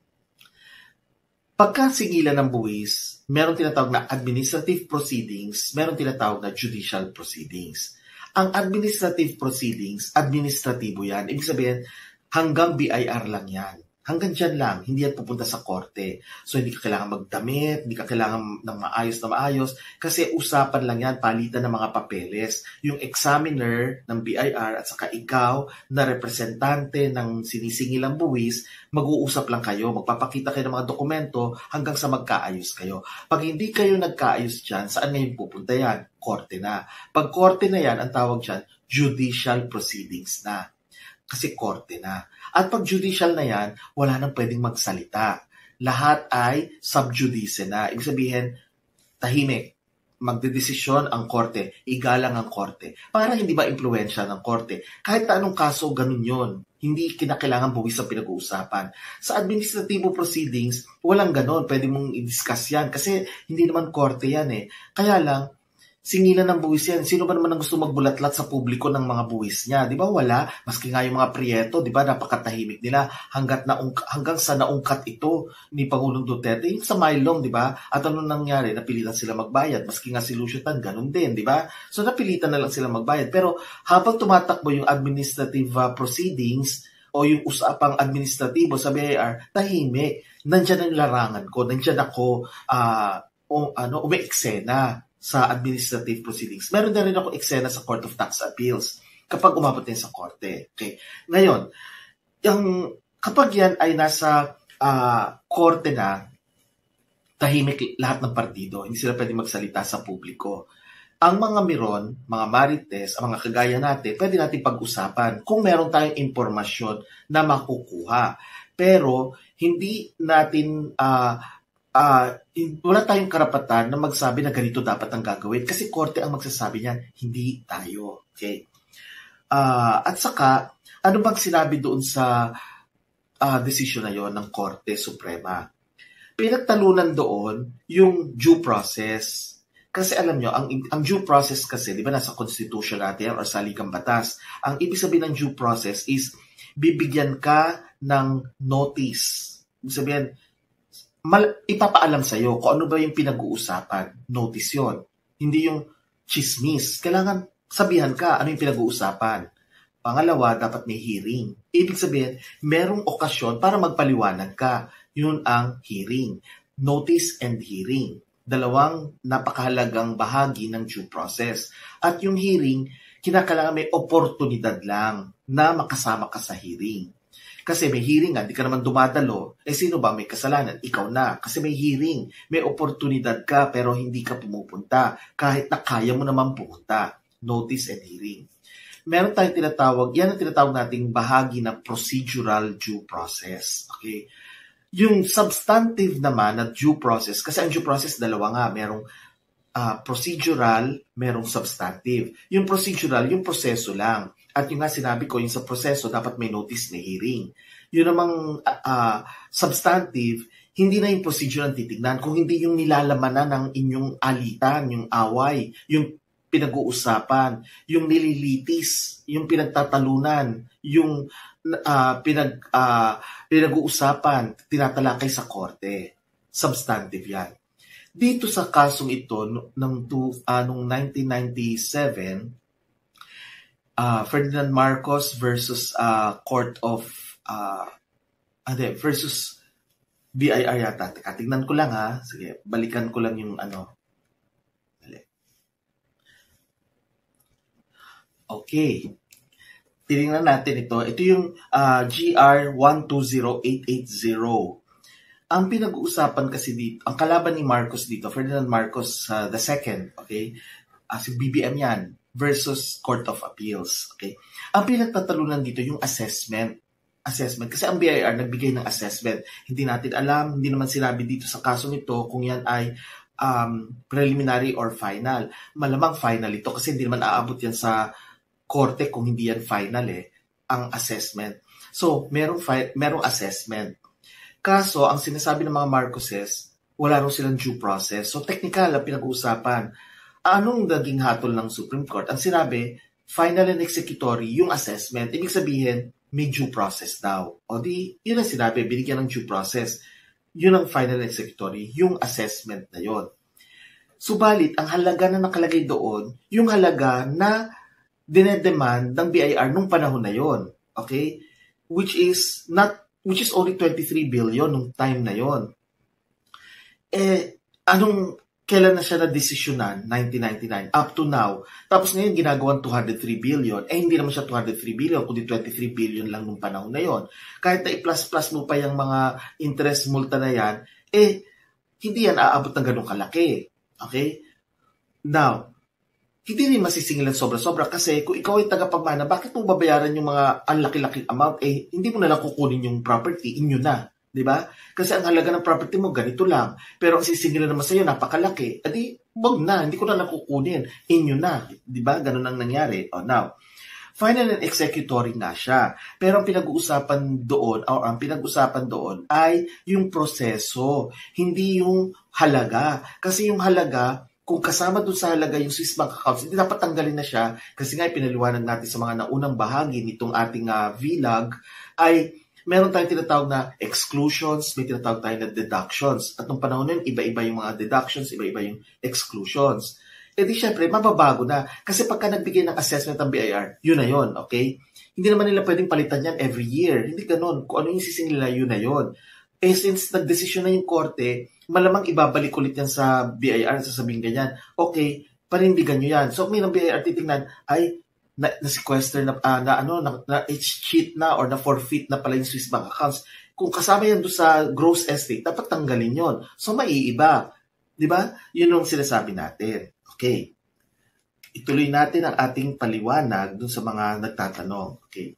S1: Pagka singilan ng buwis, meron tinatawag na administrative proceedings, meron tinatawag na judicial proceedings. Ang administrative proceedings, administratibo yan. Ibig sabihin, hanggang B I R lang yan. Hanggang dyan lang, hindi yan pupunta sa korte. So, hindi ka kailangan magdamit, hindi ka kailangan ng maayos na maayos, kasi usapan lang yan, palitan ng mga papeles. Yung examiner ng B I R at saka ikaw na representante ng sinisingilang buwis, mag-uusap lang kayo, magpapakita kayo ng mga dokumento hanggang sa magkaayos kayo. Pag hindi kayo nagkaayos dyan, saan ngayon pupunta yan? Korte na. Pag korte na yan, ang tawag dyan, judicial proceedings na. Kasi korte na. At pag judicial na yan, wala nang pwedeng magsalita. Lahat ay sub judice na. Ibig sabihin, tahimik. Magdedesisyon ang korte. Igalang ang korte. Para hindi ba impluensya ng korte. Kahit na anong kaso, ganun yun. Hindi kinakailangan buwis ang pinag-uusapan. Sa administrative proceedings, walang ganun. Pwede mong i-discuss yan. Kasi hindi naman korte yan eh. Kaya lang, singilan ng buwis yan. Sino ba naman ang gusto magbulatlat sa publiko ng mga buwis niya? Di ba wala? Maski nga yung mga prieto, di ba napakatahimik nila hanggat na hanggang sa naungkat ito ni Pangulong Duterte. Yung sa Mylong, di ba? At ano nangyari? Napilitan sila magbayad. Maski nga si Lucio Tan, ganun din, di ba? So napilitan na lang sila magbayad. Pero habang tumatakbo yung administrative uh, proceedings o yung usapang administratibo sa B I R, tahimik. Nandyan ang larangan ko. Nandyan ako uh, o, ano, umi-eksena sa administrative proceedings. Meron na rin ako eksena sa Court of Tax Appeals kapag umabot din sa korte. Okay. Ngayon, yung, kapag yan ay nasa uh, korte na, tahimik lahat ng partido, hindi sila pwede magsalita sa publiko. Ang mga miron, mga marites, ang mga kagaya natin, pwede natin pag-usapan kung meron tayong impormasyon na makukuha. Pero, hindi natin uh, Uh, wala tayong karapatan na magsabi na ganito dapat ang gagawin kasi korte ang magsasabi niyan, hindi tayo. Okay? Uh, at saka, ano bang sinabi doon sa uh, desisyon na yon ng Korte Suprema? Pinagtalunan doon yung due process. Kasi alam nyo, ang, ang due process kasi, di ba nasa constitution natin or sa ligang batas, ang ibig sabihin ng due process is bibigyan ka ng notice. Ibig sabihin, Mal, ipapaalam sa'yo kung ano ba yung pinag-uusapan. Notice yon. Hindi yung chismis. Kailangan sabihan ka ano yung pinag-uusapan. Pangalawa, dapat may hearing. Ibig sabihin, merong okasyon para magpaliwanag ka. Yun ang hearing. Notice and hearing. Dalawang napakahalagang bahagi ng due process. At yung hearing, kinakailangan may oportunidad lang na makasama ka sa hearing. Kasi may hearing nga, di ka naman dumadalo. Eh sino ba may kasalanan? Ikaw na. Kasi may hearing, may oportunidad ka pero hindi ka pumupunta. Kahit na kaya mo naman pumunta. Notice and hearing. meron tayong tinatawag, yan ang tinatawag nating bahagi ng procedural due process. Okay? Yung substantive naman na due process, kasi ang due process dalawa nga, merong uh, procedural, merong substantive. Yung procedural, yung proseso lang. At yung nga sinabi ko, yung sa proseso, dapat may notice na hearing. Yun namang uh, substantive, hindi na yung procedure ang titignan, kung hindi yung nilalamanan ng inyong alitan, yung away, yung pinag-uusapan, yung nililitis, yung pinagtatalunan, yung uh, pinag, uh, pinag-uusapan, tinatalakay sa korte. Substantive yan. Dito sa kasong ito, ng uh, noong nineteen ninety-seven, uh, Ferdinand Marcos versus uh, Court of, uh, ade, versus B I R yata. Teka, tingnan ko lang ha. Sige, balikan ko lang yung ano. Okay. Tingnan natin ito. Ito yung uh, G R one two zero eight eight zero. Ang pinag-uusapan kasi dito, ang kalaban ni Marcos dito, Ferdinand Marcos uh, the second, okay? Uh, si B B M yan versus Court of Appeals, okay? Ang pinagtatalunan dito yung assessment. Assessment. Kasi ang B I R nagbigay ng assessment. Hindi natin alam, hindi naman sinabi dito sa kaso nito kung yan ay um, preliminary or final. Malamang final ito kasi hindi naman aabot yan sa korte kung hindi yan final eh, ang assessment. So, merong, fi- merong assessment. Kaso, ang sinasabi ng mga Marcoses, wala raw silang due process. So, technical ang pinag-uusapan. Anong naging hatol ng Supreme Court? Ang sinabi, final and executory yung assessment. Ibig sabihin, may due process daw. O di, yun ang sinabi, binigyan ng due process. Yun ang final executory, yung assessment na yun. Subalit, ang halaga na nakalagay doon, yung halaga na dinedemand ng B I R nung panahon na yun. Okay? Which is not, which is only twenty-three billion nung time na yun. Eh, anong, kailan na siya na-desisyonan? nineteen ninety-nine, up to now. Tapos ngayon, ginagawan two hundred three billion. Eh, hindi naman siya two hundred three billion, kundi twenty-three billion lang nung panahon na yon. Kahit na i-plus-plus mo pa yung mga interest multa na yan, eh, hindi yan aabot ng ganun kalaki. Okay? Now, hindi rin masisingilan sobra-sobra kasi kung ikaw ay tagapagmana, bakit mo babayaran yung mga ang laki-laking amount? Eh, hindi mo na lang kukunin yung property, inyo na. Diba? Kasi ang halaga ng property mo, ganito lang. Pero ang sisingilan naman sa'yo, napakalaki. Adi, wag na, hindi ko na nakukunin. Inyo na. Diba? Ganun ang nangyari. Oh, now, final and executory na siya. Pero ang pinag-uusapan doon, or ang pinag-uusapan doon, ay yung proseso. Hindi yung halaga. Kasi yung halaga, kung kasama doon sa halaga yung Swiss bank accounts, hindi dapat tanggalin na siya. Kasi nga, pinaliwanag natin sa mga naunang bahagi nitong ating uh, vlog, ay meron tayong tinatawag na exclusions, may tinatawag tayo na deductions. At nung panahon nun, iba-iba yung mga deductions, iba-iba yung exclusions. E di syempre, mababago na. Kasi pagka nagbigay ng assessment ng B I R, yun na yun, okay? Hindi naman nila pwedeng palitan yan every year. Hindi ganun. Kung ano yung sisingil nila, yun na yun. Eh since nagdesisyon na yung korte, malamang ibabalik ulit yan sa B I R, sasabihin ganyan, okay, panindigan nyo yan. So, may ng B I R titingnan, ay, na, na sequester na, uh, na ano na, na cheat na or na forfeit na pala yung Swiss bank accounts. Kung kasama yan doon sa gross estate, dapat tanggalin yon. So maiiba, 'di ba? Yun yung sinasabi natin. Okay. Ituloy natin ang ating paliwanag doon sa mga nagtatanong. Okay.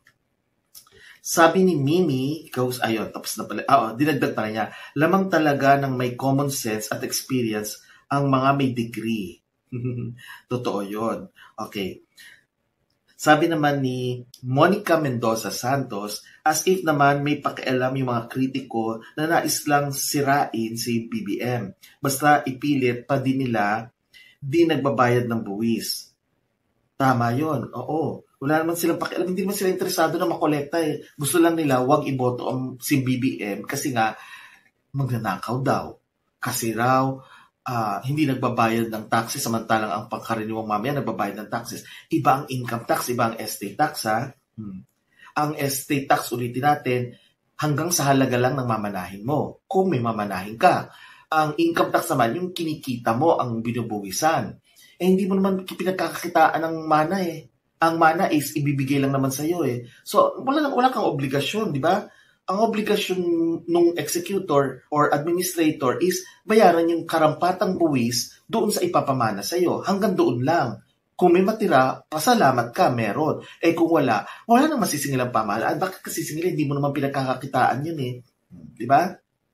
S1: Sabi ni Mimi, ikaw, ayun, tapos na pala, ah, oh, dinagdag pa niya, lamang talaga ng may common sense at experience ang mga may degree. Totoo yon. Okay. Sabi naman ni Monica Mendoza Santos, as if naman may pakialam yung mga kritiko na nais lang sirain si B B M. Basta ipilit pa din nila, di nagbabayad ng buwis. Tama yon. Oo. Wala naman silang pakialam. Hindi naman sila interesado na makolekta eh. Gusto lang nila wag iboto ang si B B M kasi nga magnanakaw daw. Kasi raw, Uh, hindi nagbabayad ng taxes samantalang ang pangkaraniwang mamaya nagbabayad ng taxes. Iba ang income tax, iba ang estate tax ha. Hmm. Ang estate tax, ulitin natin, hanggang sa halaga lang ng mamanahin mo. Kung may mamanahin ka. Ang income tax naman, yung kinikita mo, ang binubuwisan. Eh hindi mo naman pinagkakakitaan ng mana eh. Ang mana is ibibigay lang naman sa'yo eh. So wala, wala kang obligasyon, di ba? Ang obligasyon ng executor or administrator is bayaran yung karampatang buwis doon sa ipapamana sa iyo. Hanggang doon lang. Kung may matira, pasalamat ka, meron. Eh kung wala, wala nang masisingil ang pamahalaan. Bakit kasi singil? Hindi mo naman pinagkakakitaan yun eh. Di ba?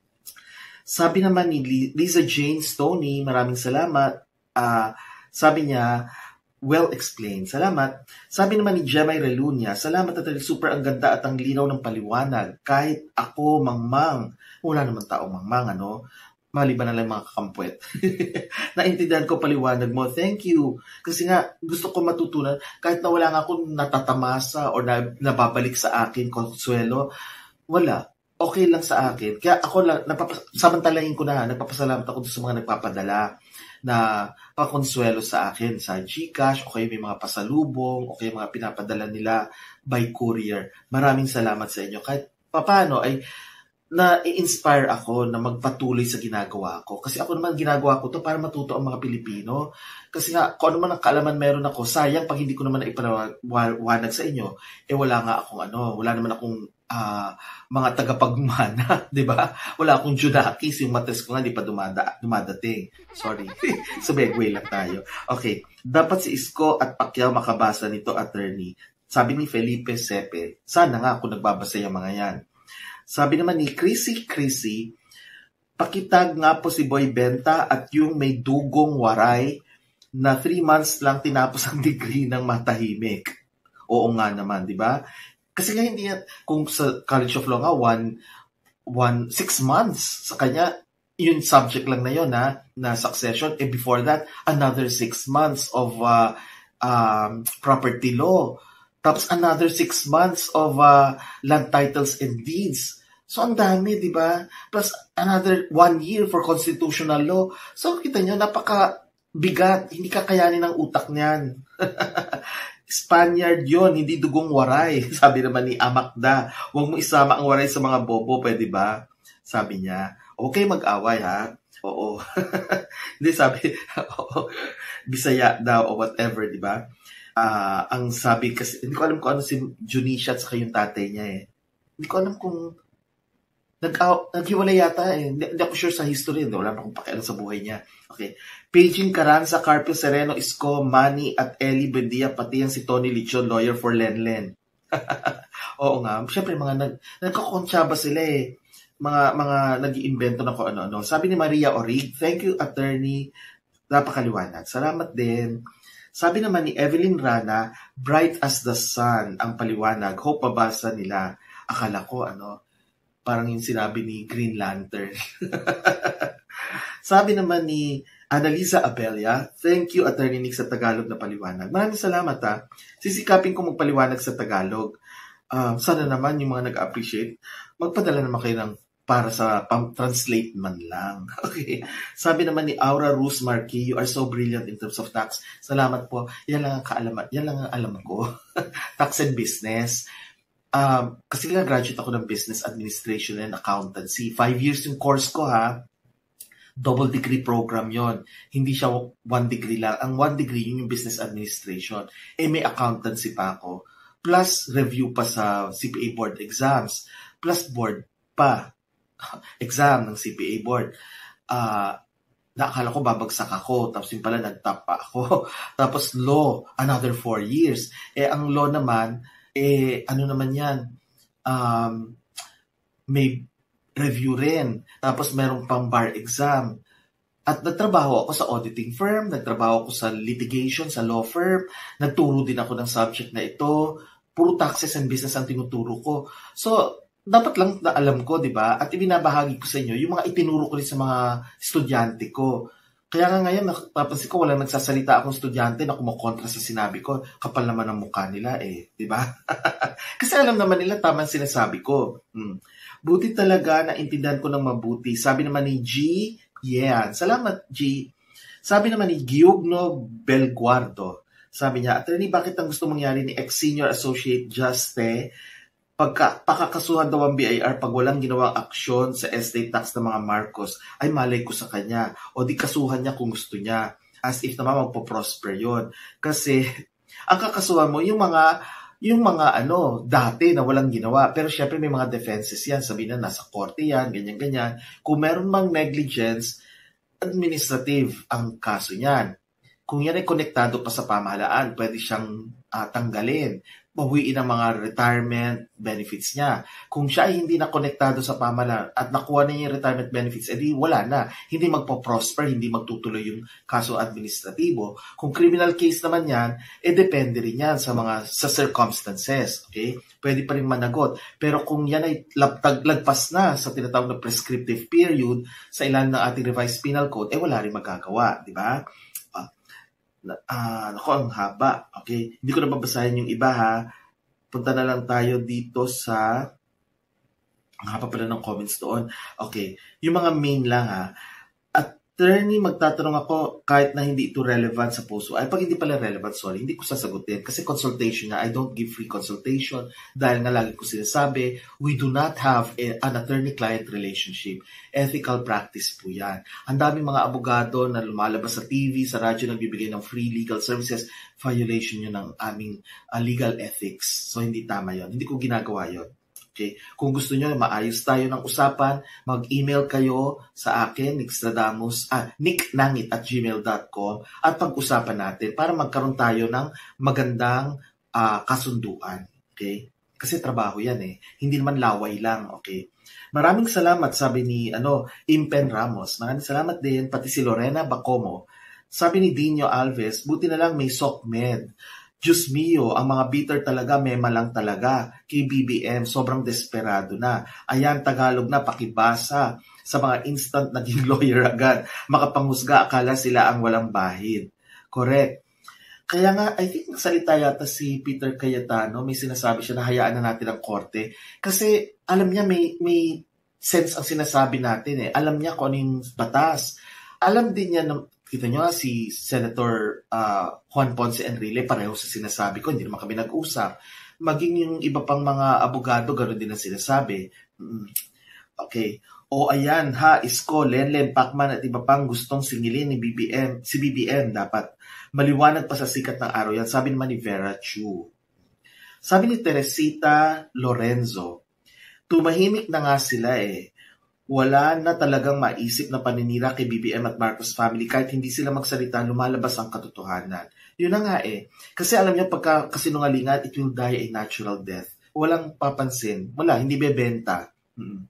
S1: Sabi naman ni Lisa Jane Stoney, maraming salamat. Uh, sabi niya, well explained. Salamat. Sabi naman ni Jemay Relunia, salamat at super ang ganda at ang linaw ng paliwanag. Kahit ako, mangmang, wala naman taong mangmang, ano? Maliban na lang mga kakampwet. Naintindihan ko paliwanag mo. Thank you. Kasi nga, gusto ko matutunan, kahit na wala nga akong natatamasa o na, nababalik sa akin, konsuelo, wala. Okay lang sa akin. Kaya ako lang, napapas- samantalahin ko na, nagpapasalamat ako sa mga nagpapadala na pakonsuelo sa akin sa GCash, o kaya may mga pasalubong, o kaya mga pinapadala nila by courier. Maraming salamat sa inyo. Kahit paano ay na-inspire ako na magpatuloy sa ginagawa ko. Kasi ako naman ginagawa ko to para matuto ang mga Pilipino. Kasi nga, kung ano man ang kaalaman meron ako, sayang pag hindi ko naman ipanawanag sa inyo, eh wala nga akong ano, wala naman akong uh, mga tagapagmana, di ba? Wala akong Judakis, yung matres ko nga, di pa dumada, dumadating. Sorry. So, begway lang tayo. Okay. Dapat si Isko at Pacquiao makabasa nito, attorney. Sabi ni Felipe Sepe, sana nga kung nagbabasa yung mga yan. Sabi naman ni Chrissy Chrissy, pakitag nga po si Boy Benta at yung may dugong waray na three months lang tinapos ang degree ng matahimik. Oo nga naman, di ba? Kasi nga hindi, kung sa College of Law nga, one, one, six months sa kanya, yun subject lang na yun, ha, na succession. And before that, another six months of uh, um, property law. Tapos another six months of uh, land titles and deeds. So, ang dami, di ba? Plus, another one year for constitutional law. So, kita nyo, napaka-bigat. Hindi kakayanin ng utak niyan. Spaniard yon, hindi dugong waray. Sabi naman ni Amakda, huwag mo isama ang waray sa mga bobo, pwede ba? Sabi niya, okay mag-away, ha? Oo. Hindi, sabi, Bisaya daw o whatever, di ba? Uh, ang sabi kasi, hindi ko alam kung ano si Junisha at saka yung tatay niya eh. Hindi ko alam kung nag naghiwalay yata eh. Hindi, hindi ako sure sa history. Hindi, wala na akong pakialam sa buhay niya. Okay. Paging Caranza, Carpio Sereno, Isko, Manny at Ellie Bendia, pati yung si Tony Lichon, lawyer for Lenlen. Oo nga. Siyempre, mga nag, nagkakonsyaba sila eh. Mga, mga nag-iimbento na ko ano-ano. Sabi ni Maria Orig, thank you, attorney. Napakaliwanag. Salamat din. Sabi naman ni Evelyn Rana, bright as the sun ang paliwanag. Hope mabasa nila. Akala ko, ano, parang yung sinabi ni Green Lantern. Sabi naman ni Annalisa Abelia, thank you, Attorney Nick, sa Tagalog na paliwanag. Maraming salamat, ha. Sisikapin ko magpaliwanag sa Tagalog. Uh, sana naman yung mga nag-appreciate, magpadala naman kayo ng para sa pang-translate man lang. Okay. Sabi naman ni Aura Ruz Marquis, you are so brilliant in terms of tax. Salamat po. Yan lang ang kaalaman. Yan lang ang alam ko. Tax and business. Um, kasi nga graduate ako ng business administration and accountancy. Five years yung course ko, ha. Double degree program yon. Hindi siya one degree lang. Ang one degree, yun yung business administration. Eh, may accountancy pa ako. Plus, review pa sa C P A board exams. Plus, board pa. Exam ng C P A board. Uh, naakala ko babagsak ako. Tapos yung pala, nag-top pa ako. Tapos, law, another four years. Eh, ang law naman, eh, ano naman yan? Um, may review rin. Tapos meron pang bar exam. At nagtrabaho ako sa auditing firm, nagtrabaho ako sa litigation, sa law firm, nagturo din ako ng subject na ito. Puro taxes and business ang tinuturo ko. So, dapat lang na alam ko, di ba? At ibinabahagi ko sa inyo yung mga itinuro ko rin sa mga estudyante ko. Kaya nga ngayon, napapansin ko, walang nagsasalita akong estudyante na kumukontra sa sinabi ko. Kapal naman ang mukha nila eh, di ba? Kasi alam naman nila, tama sinasabi ko. Hmm. Buti talaga, naintindihan ko ng mabuti. Sabi naman ni G, yeah. Salamat, G. Sabi naman ni Giugno Belguardo. Sabi niya, attorney, bakit ang gusto mangyari ni ex-senior associate Juste pagka pakakasuhan daw ang B I R pag walang ginawang aksyon sa estate tax ng mga Marcos? Ay, malay ko sa kanya. O di kasuhan niya kung gusto niya. As if naman magpo-prosper yon. Kasi, ang kakasuhan mo, yung mga yung mga ano, dati na walang ginawa. Pero syempre may mga defenses yan. Sabi na nasa korte yan, ganyan-ganyan. Kung meron mang negligence, administrative ang kaso niyan. Kung yan ay konektado pa sa pamahalaan, pwede siyang uh, tanggalin. Bawiin ang mga retirement benefits niya. Kung siya ay hindi na konektado sa pamahalaan at nakuha na niya yung retirement benefits, edi wala na. Hindi magpo-prosper, hindi magtutuloy yung kaso administratibo. Kung criminal case naman yan, eh depende rin yan sa mga sa circumstances. Okay? Pwede pa rin managot. Pero kung yan ay laptag, lagpas na sa tinatawag na prescriptive period sa ilan ng ating revised penal code, eh wala rin magagawa. Di ba? Ah, nako, ang haba. Okay, hindi ko na babasahin yung iba ha. Punta na lang tayo dito sa ang haba pala ng comments doon. Okay, yung mga main lang ha. Attorney, magtatanong ako kahit na hindi ito relevant sa post. Ay, pag hindi pala relevant, sorry, hindi ko sasagutin. Kasi consultation na, I don't give free consultation dahil nga lagi ko sinasabi, we do not have a, an attorney-client relationship. Ethical practice po yan. Ang daming mga abogado na lumalabas sa T V, sa radyo, nagbibigay ng free legal services, violation yun ng aming uh, legal ethics. So, hindi tama yun. Hindi ko ginagawa yun. Okay? Kung gusto nyo, maayos tayo ng usapan, mag-email kayo sa akin, nickstradamus, ah, nicknangit at gmail dot com at pag-usapan natin para magkaroon tayo ng magandang uh, kasunduan. Okay? Kasi trabaho yan eh. Hindi naman laway lang. Okay? Maraming salamat, sabi ni ano, Impen Ramos. Maraming salamat din, pati si Lorena Bacomo. Sabi ni Dino Alves, buti na lang may SOCMED. Diyos mio, ang mga bitter talaga, mema lang talaga. Kay B B M, sobrang desperado na. Ayan, Tagalog na, pakibasa. Sa mga instant naging lawyer agad. Makapanghusga, akala sila ang walang bahid. Correct. Kaya nga, I think nagsalita yata si Peter Cayetano, may sinasabi siya na hayaan na natin ang korte. Kasi alam niya may, may sense ang sinasabi natin eh. Alam niya kung anong batas. Alam din niya na kita nyo si Senator uh, Juan Ponce Enrile, pareho sa sinasabi ko, hindi naman kami nag-usap. Maging yung iba pang mga abogado, ganoon din ang sinasabi. Okay. O ayan ha, Isko, Lenlen, Pacman at iba pang gustong singilin ni B B M, si B B M dapat maliwanag pa sa sikat ng araw yan. Sabi naman ni Vera Chu. Sabi ni Teresita Lorenzo, tumahimik na nga sila eh. Wala na talagang maisip na paninira kay B B M at Marcos family kahit hindi sila magsalita, lumalabas ang katotohanan. Yun na nga eh. Kasi alam niyo, pagka kasinungalingan, it will die a natural death. Walang papansin. Wala, hindi bebenta. Hmm.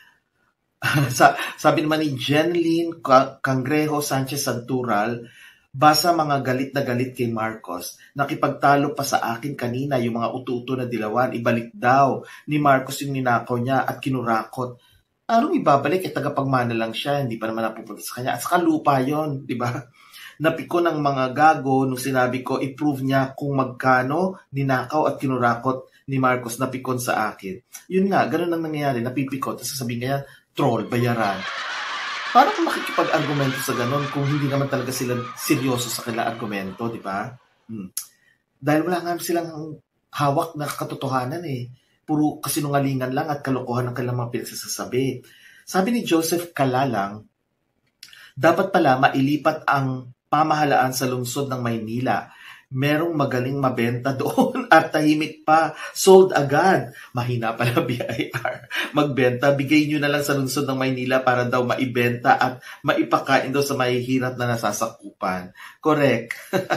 S1: Sa, sabi naman ni Jenlyn Cangrejo Sanchez Santural, basa mga galit na galit kay Marcos. Nakipagtalo pa sa akin kanina yung mga utu-uto na dilawan. Ibalik daw ni Marcos yung ninakaw niya at kinurakot. Anong ibabalik? Eh, tagapagmana lang siya. Hindi pa naman napupunta sa kanya. At saka lupa yun, di ba? Napiko ng mga gago nung sinabi ko, i-prove niya kung magkano ninakaw at kinurakot ni Marcos, napikon sa akin. Yun nga, ganun ang nangyayari. Napipikot. Tapos sasabihin niya, troll, bayaran. Paano kung makikipag-argumento sa ganun kung hindi naman talaga sila seryoso sa kanilang argumento, di ba? Hmm. Dahil wala nga silang hawak na katotohanan eh. Puro kasinungalingan lang at kalokohan ng kanilang mga pinagsasabi. Sabi ni Joseph Kalalang, dapat pala mailipat ang pamahalaan sa lungsod ng Maynila. Merong magaling mabenta doon at tahimik pa. Sold agad. Mahina pala B I R. Magbenta, bigay nyo na lang sa lungsod ng Maynila para daw maibenta at maipakain daw sa mahihirap na nasasakupan. Correct.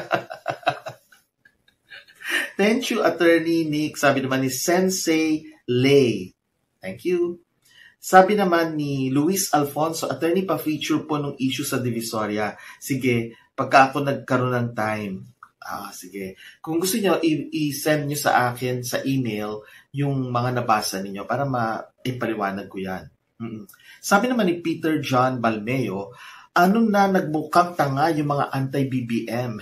S1: Thank you, Attorney Nick. Sabi naman ni Sensei Lay. Thank you. Sabi naman ni Luis Alfonso, Attorney, pa-feature po nung issue sa Divisoria. Sige, pagka ako nagkaroon ng time. Ah, sige. Kung gusto niyo, i-send niyo sa akin sa email yung mga nabasa niyo para maipaliwanag ko yan. Mm-mm. Sabi naman ni Peter John Balmeo, anong na nagmukhang tanga yung mga anti-B B M?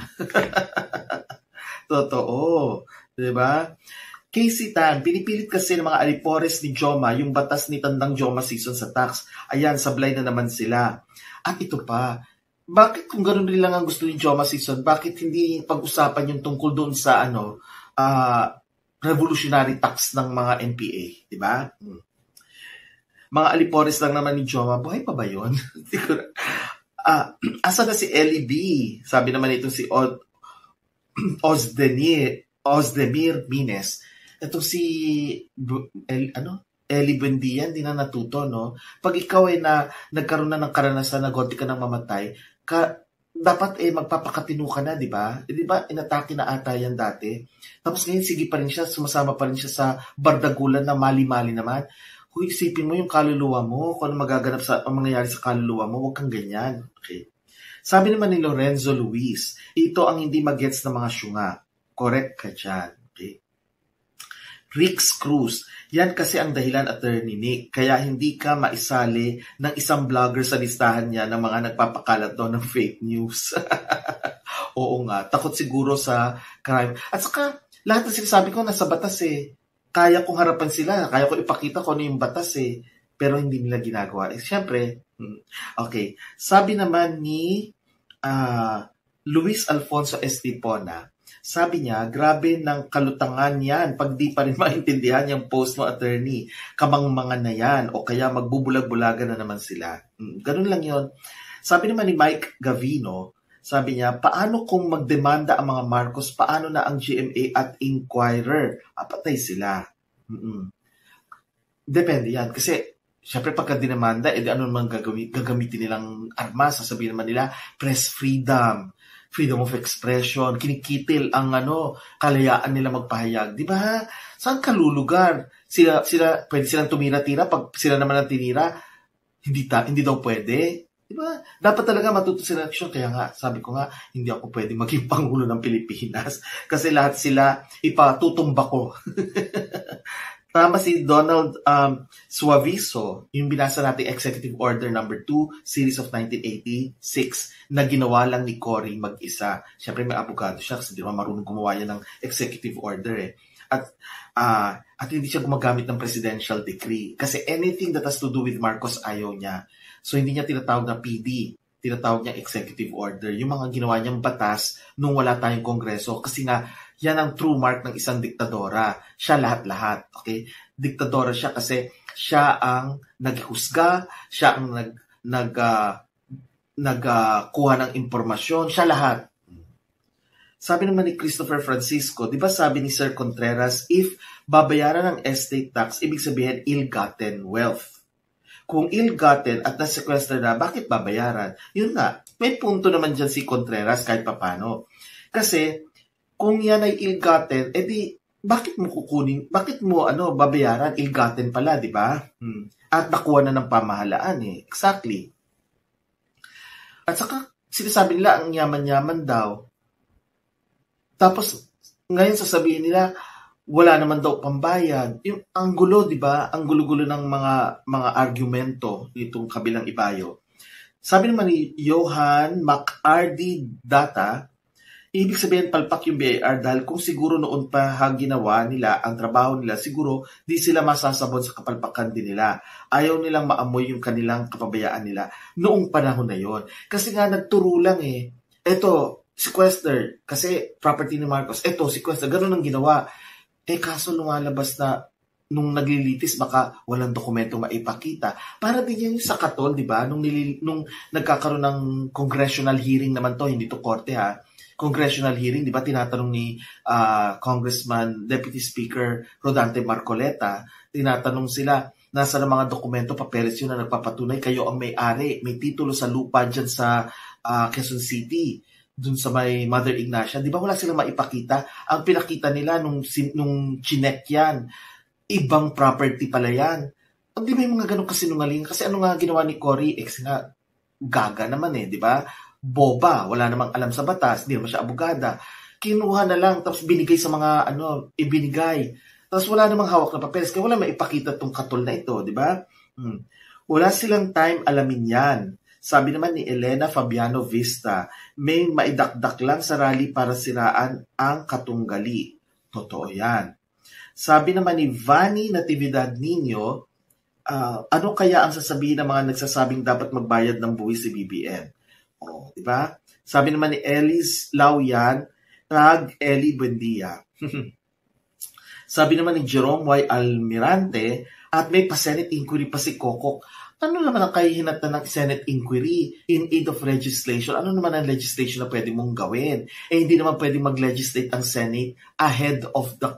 S1: Totoo. Diba? Casey Tan, pinipilit kasi ng mga alipores ni Joma yung batas ni Tandang Joma season sa tax. Ayan, sablay na naman sila. At ito pa, bakit kung ganoon rin lang ang gusto ni Joma season, bakit hindi pag-usapan yung tungkol doon sa ano, uh, revolutionary tax ng mga N P A? Diba? Hmm. Mga alipores lang naman ni Joma, buhay pa ba yun? uh, asa na si Ellie B? Sabi naman ito si Od Ozdemir, Ozdemir Mines. Ito si El, ano? Eli Buendia, hindi na natuto, no? Pag ikaw ay na nagkaroon na ng karanasan na gonti ka nang mamatay, ka, dapat eh magpapakatino ka na, di ba? Eh, di ba, inatake na ata yan dati. Tapos ngayon, sige pa rin siya, sumasama pa rin siya sa bardagulan na mali-mali naman. Kung isipin mo yung kaluluwa mo, kung ano magaganap sa, ang mangyayari sa kaluluwa mo, huwag kang ganyan. Okay. Sabi naman ni Lorenzo Luis, ito ang hindi magets ng mga syunga. Correct ka dyan. Okay. Rix Cruz, yan kasi ang dahilan, Attorney Nick, kaya hindi ka maisali ng isang vlogger sa listahan niya ng mga nagpapakalat doon ng fake news. Oo nga, takot siguro sa crime. At saka, lahat ng sinasabi ko nasa batas eh. Kaya kong harapan sila, kaya ko ipakita kung ano yung batas eh. Pero hindi nila ginagawa. Eh, Siyempre, okay. Sabi naman ni uh, Luis Alfonso Estipona, sabi niya, grabe ng kalutangan yan pag di pa rin maintindihan yung post mo, Attorney. Kamangmangan na yan o kaya magbubulag-bulagan na naman sila. Ganun lang yon. Sabi naman ni Mike Gavino, sabi niya, paano kung magdemanda ang mga Marcos, paano na ang G M A at Inquirer? Apatay sila. Mm-mm. Depende yan. Kasi, syempre pagka dinamanda, edi ano naman gagawin, gagamitin nilang armas, sasabihin naman nila, press freedom, freedom of expression, kinikitil ang ano, kalayaan nila magpahayag. Di ba? Saan kalulugar? Sila, sila, pwede silang tumira-tira, pag sila naman ang tinira, hindi, ta, hindi daw pwede. Di ba? Dapat talaga matuto sila action. Kaya nga, sabi ko nga, hindi ako pwede maging Pangulo ng Pilipinas. Kasi lahat sila ipatutumba ko. Tama si Donald um, Suaviso, yung binasa natin Executive Order number two, Series of nineteen eighty-six, na ginawa lang ni Cory mag-isa. Siyempre may abogado siya kasi di ba marunong gumawa yan ng Executive Order eh. At, uh, at hindi siya gumagamit ng Presidential Decree. Kasi anything that has to do with Marcos, ayaw niya. So hindi niya tinatawag na P D, tinatawag niya Executive Order. Yung mga ginawa niyang batas nung wala tayong Kongreso. Kasi nga, yan ang true mark ng isang diktadora. Siya lahat-lahat. Okay? Diktadora siya kasi siya ang naghusga, siya ang nag, nag, uh, nagkuha uh, ng impormasyon, siya lahat. Sabi naman ni Christopher Francisco, di ba sabi ni Sir Contreras, if babayaran ng estate tax, ibig sabihin ill-gotten wealth. Kung ill-gotten at na-sequester na, bakit babayaran? Yun nga, may punto naman dyan si Contreras kahit papano. Kasi, kung yan ay ill-gotten, edi, bakit mo kukunin, bakit mo ano babayaran? Ill-gotten pala, di ba? Hmm. At nakuha na ng pamahalaan eh. Exactly. At saka, sinasabi nila ang yaman-yaman daw. Tapos, ngayon sasabihin nila, wala naman daw pambayad. Yung ang gulo, di ba? Ang gulo-gulo ng mga mga argumento nitong kabilang ibayo. Sabi naman ni Johan McArdy Data, ibig sabihin palpak yung B I R dahil kung siguro noon pa ginawa nila ang trabaho nila, siguro di sila masasabon sa kapalpakan din nila. Ayaw nilang maamoy yung kanilang kapabayaan nila noong panahon na yon. Kasi nga nagturo lang eh. Eto, sequester, kasi property ni Marcos. Eto, sequester, ganun ang ginawa. Eh kaso lumalabas na nung naglilitis baka walang dokumento maipakita. Para din yung sa Katol, di ba? Nung, nilil, nung nagkakaroon ng congressional hearing naman to, hindi to korte ha. Congressional hearing, di ba tinatanong ni uh, Congressman Deputy Speaker Rodante Marcoleta, tinatanong sila, nasa ng mga dokumento, papeles yun na nagpapatunay, kayo ang may-ari, may titulo sa lupa dyan sa uh, Quezon City, dun sa may Mother Ignacia, di ba wala silang maipakita? Ang pinakita nila nung, nung chinek yan, ibang property pala yan. Di ba yung mga ganun kasinungaling? Kasi ano nga ginawa ni Cory X nga, gaga naman eh, di ba? Boba, wala namang alam sa batas, hindi naman siya abogada. Kinuha na lang, tapos binigay sa mga, ano, ibinigay. Tapos wala namang hawak na papeles, kaya wala maipakita tong Katol na ito, di ba? Hmm. Wala silang time alamin yan. Sabi naman ni Elena Fabiano Vista, may maidakdak lang sa rally para siraan ang katunggali. Totoo yan. Sabi naman ni Vani Natividad Nino, uh, ano kaya ang sasabihin ng mga nagsasabing dapat magbayad ng buwis si B B M? Oh, di ba? Sabi naman ni Ellis Lauyan, Tag Eli Buendia. Sabi naman ni Jerome Y. Almirante, at may pa-Senate inquiry pa si Kokok. Ano naman ang kahihinatan ng Senate inquiry in aid of legislation? Ano naman ang legislation na pwede mong gawin? Eh, hindi naman pwede mag-legislate ang Senate ahead of the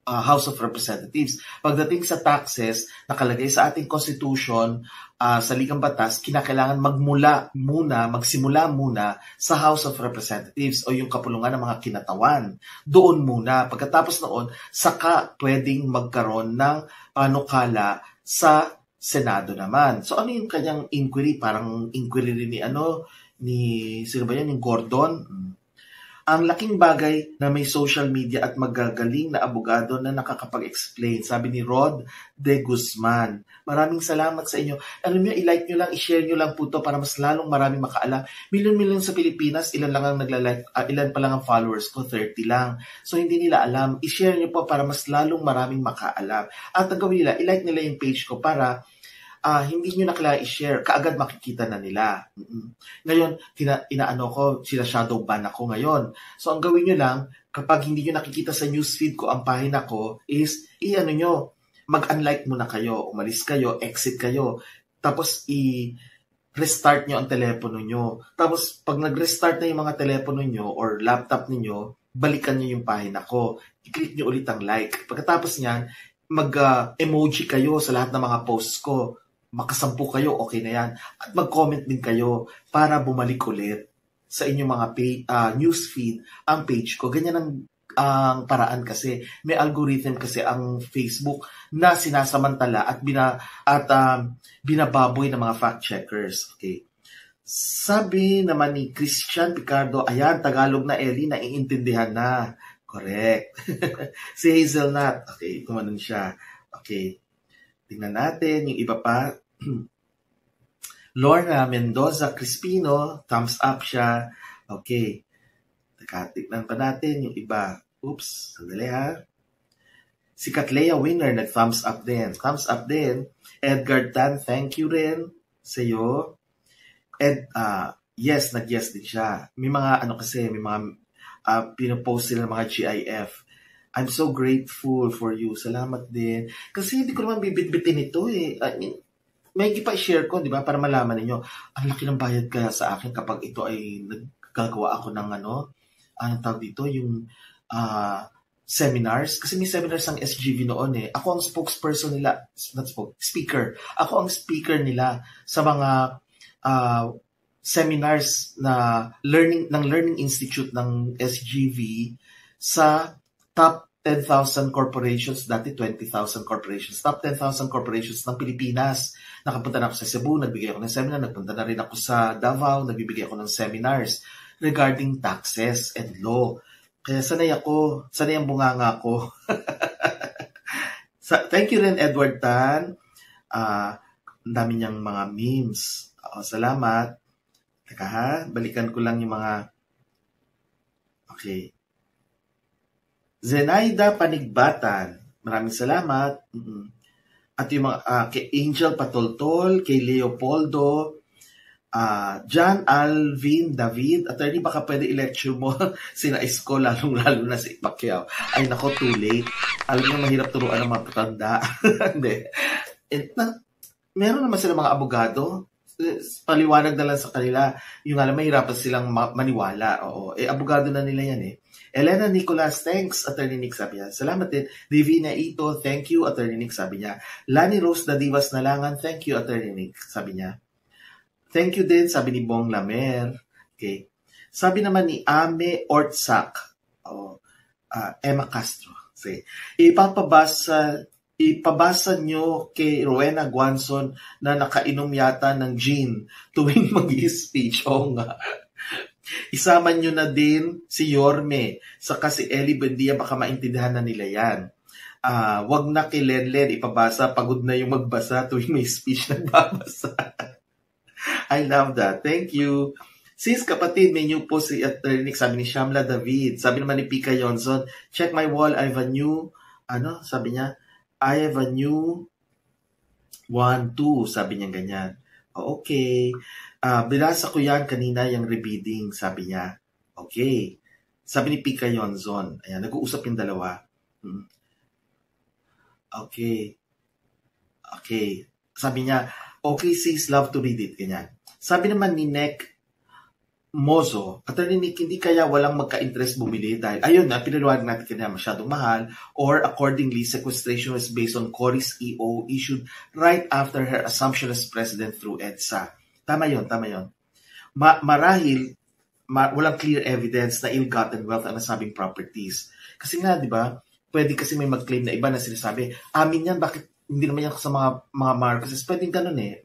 S1: uh, House of Representatives. Pagdating sa taxes, nakalagay sa ating Constitution, uh, sa Ligang Batas, kinakailangan magmula muna, magsimula muna sa House of Representatives o yung kapulungan ng mga kinatawan. Doon muna. Pagkatapos noon, saka pwedeng magkaroon ng panukala sa Senado naman. So ano yung kanyang inquiry? Parang inquiry rin ni ano, ni, sino ba yan? Yung Gordon? Hmm. Ang laking bagay na may social media at magagaling na abogado na nakakapag-explain. Sabi ni Rod De Guzman. Maraming salamat sa inyo. Alam niyo, i-like nyo lang, i-share nyo lang po to para mas lalong maraming makaalam. Milyon-milyon sa Pilipinas, ilan lang ang nagla-like, uh, ilan pa lang ang followers ko, thirty lang. So hindi nila alam. I-share nyo po para mas lalong maraming makaalam. At ang gawin nila, i-like nila yung page ko para Uh, hindi nyo na kailangan i-share, kaagad makikita na nila. Mm-mm. Ngayon, tina, inaano ko, sila shadow ban ako ngayon. So, ang gawin nyo lang, kapag hindi nyo nakikita sa newsfeed ko ang pahina ko, is, i-ano nyo, mag-unlike muna kayo, umalis kayo, exit kayo, tapos i-restart nyo ang telepono nyo. Tapos, pag nag-restart na yung mga telepono nyo or laptop ninyo, balikan nyo yung pahina ko. I-click nyo ulit ang like. Pagkatapos nyan, mag-emoji uh, kayo sa lahat ng mga posts ko. Makasampu kayo, okay na yan. At mag-comment din kayo para bumalik ulit sa inyong mga page, uh, newsfeed ang page ko. Ganyan ang ang paraan kasi. May algorithm kasi ang Facebook na sinasamantala at, bina, at um, binababoy ng mga fact-checkers. Okay. Sabi naman ni Christian Picardo, ayan, Tagalog na Ellie, naiintindihan na. Correct. Si Hazelnut. Okay, kumanon siya. Okay. Tingnan natin yung iba pa. Lorna Mendoza Crispino, thumbs up siya. Okay. Teka, tignan pa natin yung iba. Oops, sandali ha. Si Katlea Winner, nag-thumbs up din. Thumbs up din. Edgar Tan, thank you rin sa'yo. Ed, uh, yes, nag-yes din siya. May mga, ano kasi, may mga uh, pinopost sila ng mga G I F. I'm so grateful for you. Salamat din. Kasi hindi ko naman bibit-bitin ito eh. I mean, may pa-share ko, di ba? Para malaman ninyo. Ang laki ng bayad kaya sa akin kapag ito ay naggagawa ako ng ano, anong tawag dito, yung uh, seminars. Kasi may seminars ang S G V noon eh. Ako ang spokesperson nila, not spoke, speaker. Ako ang speaker nila sa mga uh, seminars na learning ng Learning Institute ng S G V sa top ten thousand corporations, dati twenty thousand corporations, top ten thousand corporations ng Pilipinas. Nakapunta na ako sa Cebu, nagbigay ako ng seminar, nagpunta na rin ako sa Davao, nagbibigay ako ng seminars regarding taxes and law. Kaya sanay ako, sanay ang bunganga ko. Thank you rin, Edward Tan. Uh, ang dami niyang mga memes. Uh, salamat. Teka ha, balikan ko lang yung mga... Okay. Zenaida Panigbatan, maraming salamat. Mm-mm. At yung mga, uh, kay Angel Patoltol, kay Leopoldo, uh, John Alvin David, attorney, baka pwede i-lecture mo sina Isko, lalong-lalo na si Pacquiao. Ay nako, too late. Alam niyo, mahirap turuan ng mga patanda. Hindi. Na, meron naman sila mga abogado. Paliwanag na lang sa kanila. Yung alam, mahirapan silang ma- maniwala. Oo. Eh, abogado na nila yan eh. Elena Nicolas, thanks, Attorney Nick, sabi niya. Salamat din. Divina Ito, thank you, Attorney Nick, sabi niya. Lani Rose Dadivas Nalangan, thank you, Attorney Nick, sabi niya. Thank you din, sabi ni Bong Lamer. Okay. Sabi naman ni Ame Ortsak, oh, uh, Emma Castro. Say, ipapabasa, ipabasa nyo kay Rowena Guanzon na nakainom yata ng gin tuwing mag-i-speech. Oo nga. Isama nyo na din si Yorme, saka si Ellie Buendia, baka maintindihan na nila yan. Uh, wag na kay Lenlen ipabasa, pagod na yung magbasa tuwing may speech nagbabasa. I love that. Thank you. Sis, kapatid, may new post si Attorney, sabi ni Shamla David. Sabi naman ni Pika Yonson, check my wall, I have a new, ano, sabi niya, I have a new one, two, sabi niya ganyan. Okay. Uh, binasa ko yan kanina yung rebidding, sabi niya. Okay. Sabi ni Pika Yonzon. Ayan, nag-uusap yung dalawa. Hmm. Okay. Okay. Sabi niya, okay sis, love to read it. Ganyan. Sabi naman ni Nick, Mozo, Attorney Nick, hindi kaya walang magka-interest bumili dahil, ayun na, pinaliwanag natin kanya masyadong mahal, or accordingly, sequestration was based on Cory's E O issued right after her assumption as president through EDSA. Tama yon, tama yon. Ma marahil, ma walang clear evidence na ill-gotten wealth ang nasabing properties. Kasi nga, di ba, pwede kasi may mag-claim na iba na sinasabi, amin yan, bakit hindi naman yan sa mga, mga Marcoses? Pwedeng ganun eh.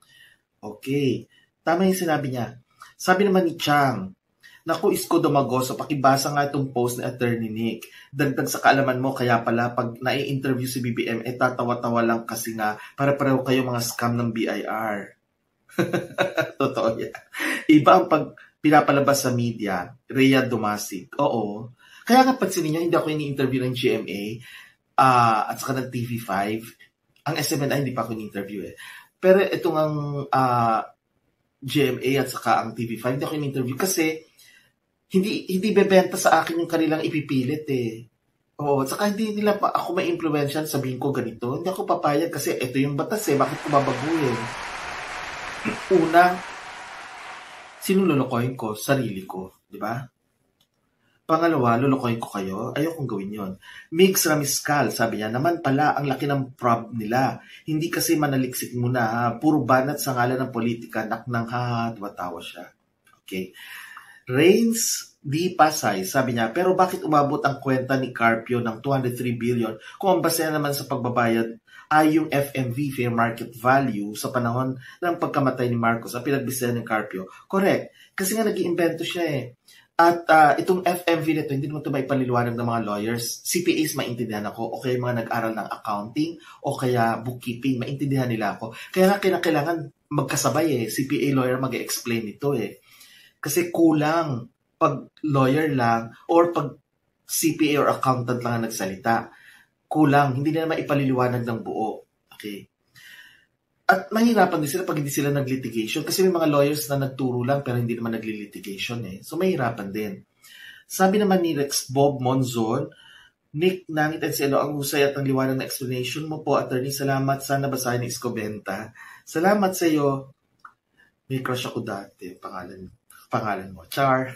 S1: Okay. Tama yung sinabi niya. Sabi naman ni Chang, naku, Isko Domagoso, pakibasa nga itong post ni Attorney Nick. Dagdag sa kaalaman mo, kaya pala pag nai-interview si B B M, eh tatawa-tawa lang kasi nga, para pareho kayo mga scam ng B I R. Totoo yan. Iba ang pag pinapalabas sa media, Rhea Dumasig. Oo. Kaya nga pansinin nyo, hindi ako ini-interview ng G M A uh, at saka ng T V five. Ang S M N I, hindi pa ako ini-interview eh. Pero itong ang uh, G M A at saka ang T V five, hindi ako in-interview kasi hindi hindi bebenta sa akin yung kanilang ipipilit eh. Oo, at saka hindi nila pa ako may influential, sabihin ko ganito. Hindi ako papayag kasi ito yung batas eh, bakit ko babaguhin? Una, sino lulukoyin ko? Sarili ko, di ba? Pangalawa, lulukoyin ko kayo, ayokong gawin yon. Migs Ramiscal, sabi niya, naman pala, ang laki ng prob nila. Hindi kasi manaliksik muna, ha? Puro banat sa ngalan ng politika, naknang ha, tuwatawa siya. Okay. Reigns D. Pasay, sabi niya, pero bakit umabot ang kwenta ni Carpio ng two hundred three billion kung ang base naman sa pagbabayad ay yung F M V, fair market value, sa panahon ng pagkamatay ni Marcos, ang pinagbisayan ni Carpio? Correct. Kasi nga nag-iimbento siya eh. At uh, itong F M V nito, hindi naman ito maipaliliwanag ng mga lawyers. C P As, maintindihan ako. O kaya mga nag-aral ng accounting, o kaya bookkeeping, maintindihan nila ako. Kaya nga kailangan magkasabay eh. C P A lawyer mag-explain ito eh. Kasi kulang pag lawyer lang, or pag C P A or accountant lang ang nagsalita. Kulang, hindi nila maipaliliwanag ng buo. Okay. At mahirapan din sila pag hindi sila nag-litigation kasi may mga lawyers na nagturo lang pero hindi naman nagli-litigation eh. So mahirapan din. Sabi naman ni Rex Bob Monzon, Nick, Nangit and Cielo, ang husay at ang liwanag na explanation mo po, attorney. Salamat. Sana basahin ni Escobenta. Salamat sa iyo. May crush ako dati. Pangalan, pangalan mo. Char.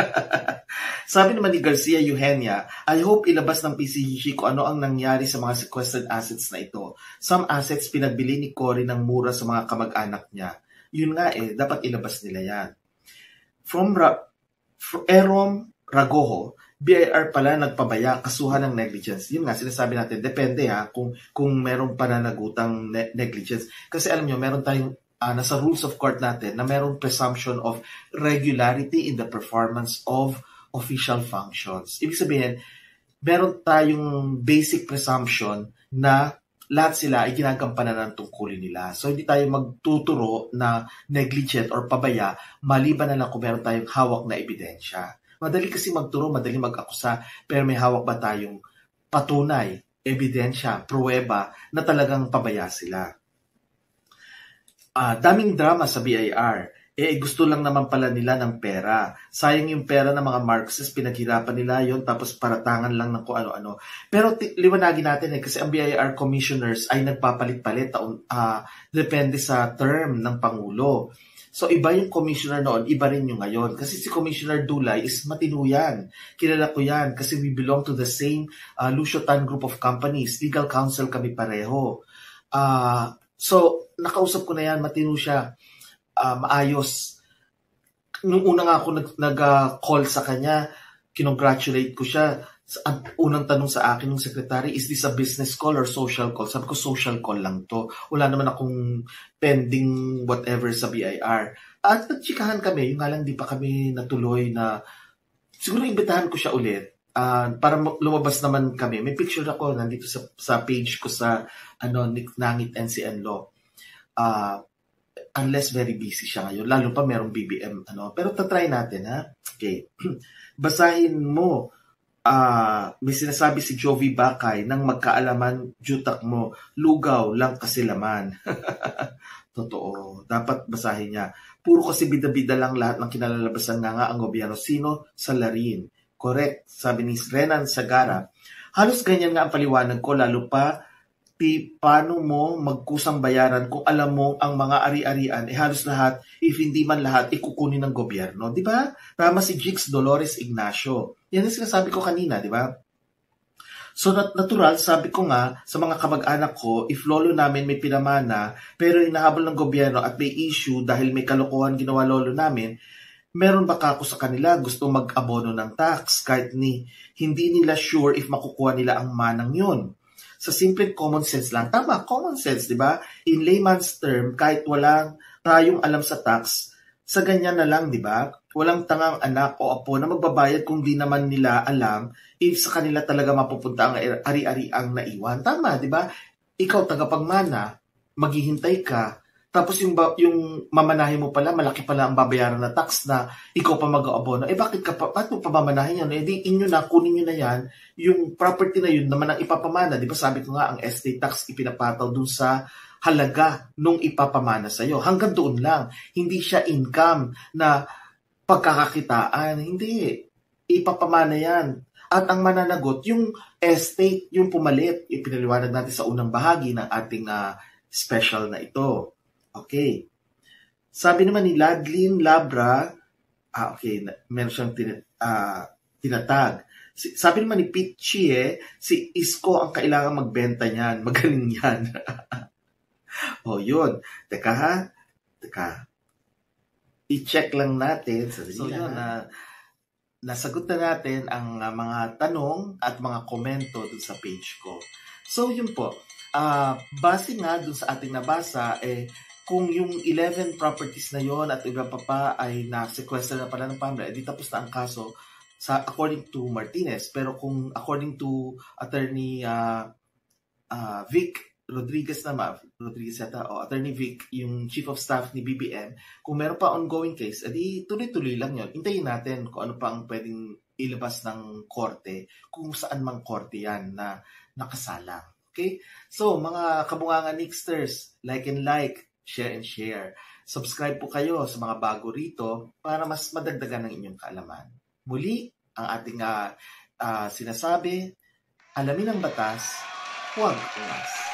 S1: Sabi naman ni Garcia Eugenia, I hope ilabas ng P C G C kung ano ang nangyari sa mga sequestered assets na ito. Some assets pinagbili ni Cory ng mura sa mga kamag-anak niya. Yun nga eh, dapat ilabas nila yan. From, Ra from Erom Ragoho, B I R pala nagpabaya, kasuhan ng negligence. Yun nga, sinasabi natin, depende ha, kung, kung merong pananagutang ne negligence. Kasi alam nyo, meron tayong uh, nasa rules of court natin na merong presumption of regularity in the performance of official functions. Ibig sabihin, meron tayong basic presumption na lahat sila ay ginagampanan ng tungkulin nila. So, hindi tayo magtuturo na negligent or pabaya, maliban na lang kung meron tayong hawak na ebidensya. Madali kasi magturo, madali mag-akusa, pero may hawak ba tayong patunay, ebidensya, pruweba na talagang pabaya sila? Uh, daming drama sa B I R. Eh, gusto lang naman pala nila ng pera. Sayang yung pera ng mga Marxist, pinaghirapan nila yon tapos paratangan lang ng kung ano-ano. Pero liwanagin natin eh, kasi ang B I R commissioners ay nagpapalit-palit, uh, depende sa term ng Pangulo. So, iba yung commissioner noon, iba rin yung ngayon. Kasi si Commissioner Dulay is matino yan. Kilala ko yan kasi we belong to the same uh, Lucio Tan group of companies. Legal counsel kami pareho. Uh, so, nakausap ko na yan, matino siya. Uh, maayos. Nung una nga ako nag-call nag, uh, sa kanya, kinongratulate ko siya. Ang unang tanong sa akin ng secretary, is this a business call or social call? Sabi ko, social call lang to. Wala naman akong pending whatever sa B I R. At nagchikahan kami, yung nga lang di pa kami natuloy na, siguro imbitahan ko siya ulit. Uh, para lumabas naman kami. May picture ako nandito sa, sa page ko sa ano, Nick Nangit N C N Law. Ah, uh, unless very busy siya ngayon, lalo pa merong B B M, ano. Pero tatry natin, ha? Okay. Basahin mo. Uh, may sinasabi si Jovi Bakay, nang magkaalaman, jutak mo, lugaw lang kasi laman. Totoo. Dapat basahin niya. Puro kasi bida-bida lang lahat ng kinalalabasan nga nga ang gobyerno. Sino? Salarin. Correct. Sabi ni Renan Sagara. Halos ganyan nga ang paliwanag ko, lalo pa pi, paano mo magkusang bayaran kung alam mo ang mga ari-arian, eh halos lahat, if hindi man lahat, ikukunin ng gobyerno. Di ba? Tama si Jix Dolores Ignacio. Yan ang sinasabi ko kanina, di ba? So nat natural, sabi ko nga sa mga kamag-anak ko, if lolo namin may pinamana, pero hinahabol ng gobyerno at may issue dahil may kalokohan ginawa lolo namin, meron baka ako sa kanila gusto mag-abono ng tax kahit ni hindi nila sure if makukuha nila ang manang yun. Sa simple common sense lang. Tama, common sense, di ba? In layman's term, kahit walang tayong alam sa tax, sa ganyan na lang, di ba? Walang tangang anak o apo na magbabayad kung di naman nila alam if sa kanila talaga mapupunta ang ari-ari ang naiwan. Tama, di ba? Ikaw, tagapagmana, maghihintay ka, tapos yung, yung mamanahin mo pala, malaki pala ang babayaran na tax na ikaw pa mag-aabono. Eh bakit ka pa, bakit mo pa mamanahin yan? Eh di inyo na, kunin nyo na yan, yung property na yun naman ang ipapamana. Di ba sabi ko nga, ang estate tax ipinapataw dun sa halaga nung ipapamana sa'yo. Hanggang doon lang. Hindi siya income na pagkakakitaan. Hindi. Ipapamana yan. At ang mananagot, yung estate, yung pumalit, ipinaliwanag natin sa unang bahagi ng ating uh, special na ito. Okay. Sabi naman ni Ladlin Labra, ah, okay, meron siyang tin, uh, tinatag. Si, sabi naman ni Pete Chie, si Isko ang kailangan magbenta niyan. Magaling yan. O, oh, yun. Teka ha? Teka. I-check lang natin. So, so yun, na, nasagot na natin ang uh, mga tanong at mga komento dun sa page ko. So, yun po. Uh, base nga dun sa ating nabasa, eh, kung yung eleven properties na yon at iba pa pa ay na-sequester na pala ng pamilya, edi tapos na ang kaso sa according to Martinez. Pero kung according to Attorney uh, uh, Vic Rodriguez naman, Rodriguez yata, o Attorney Vic, yung Chief of Staff ni B B M, kung meron pa ongoing case, edi tuloy-tuloy lang yon. Hintayin natin kung ano pa ang pwedeng ilabas ng korte, kung saan mang korte yan na nakasalang. Okay? So, mga kabungangan Nixters, like and like, share and share. Subscribe po kayo sa mga bago rito para mas madagdagan ng inyong kaalaman. Muli, ang ating uh, uh, sinasabi, alamin ang batas, huwag umas.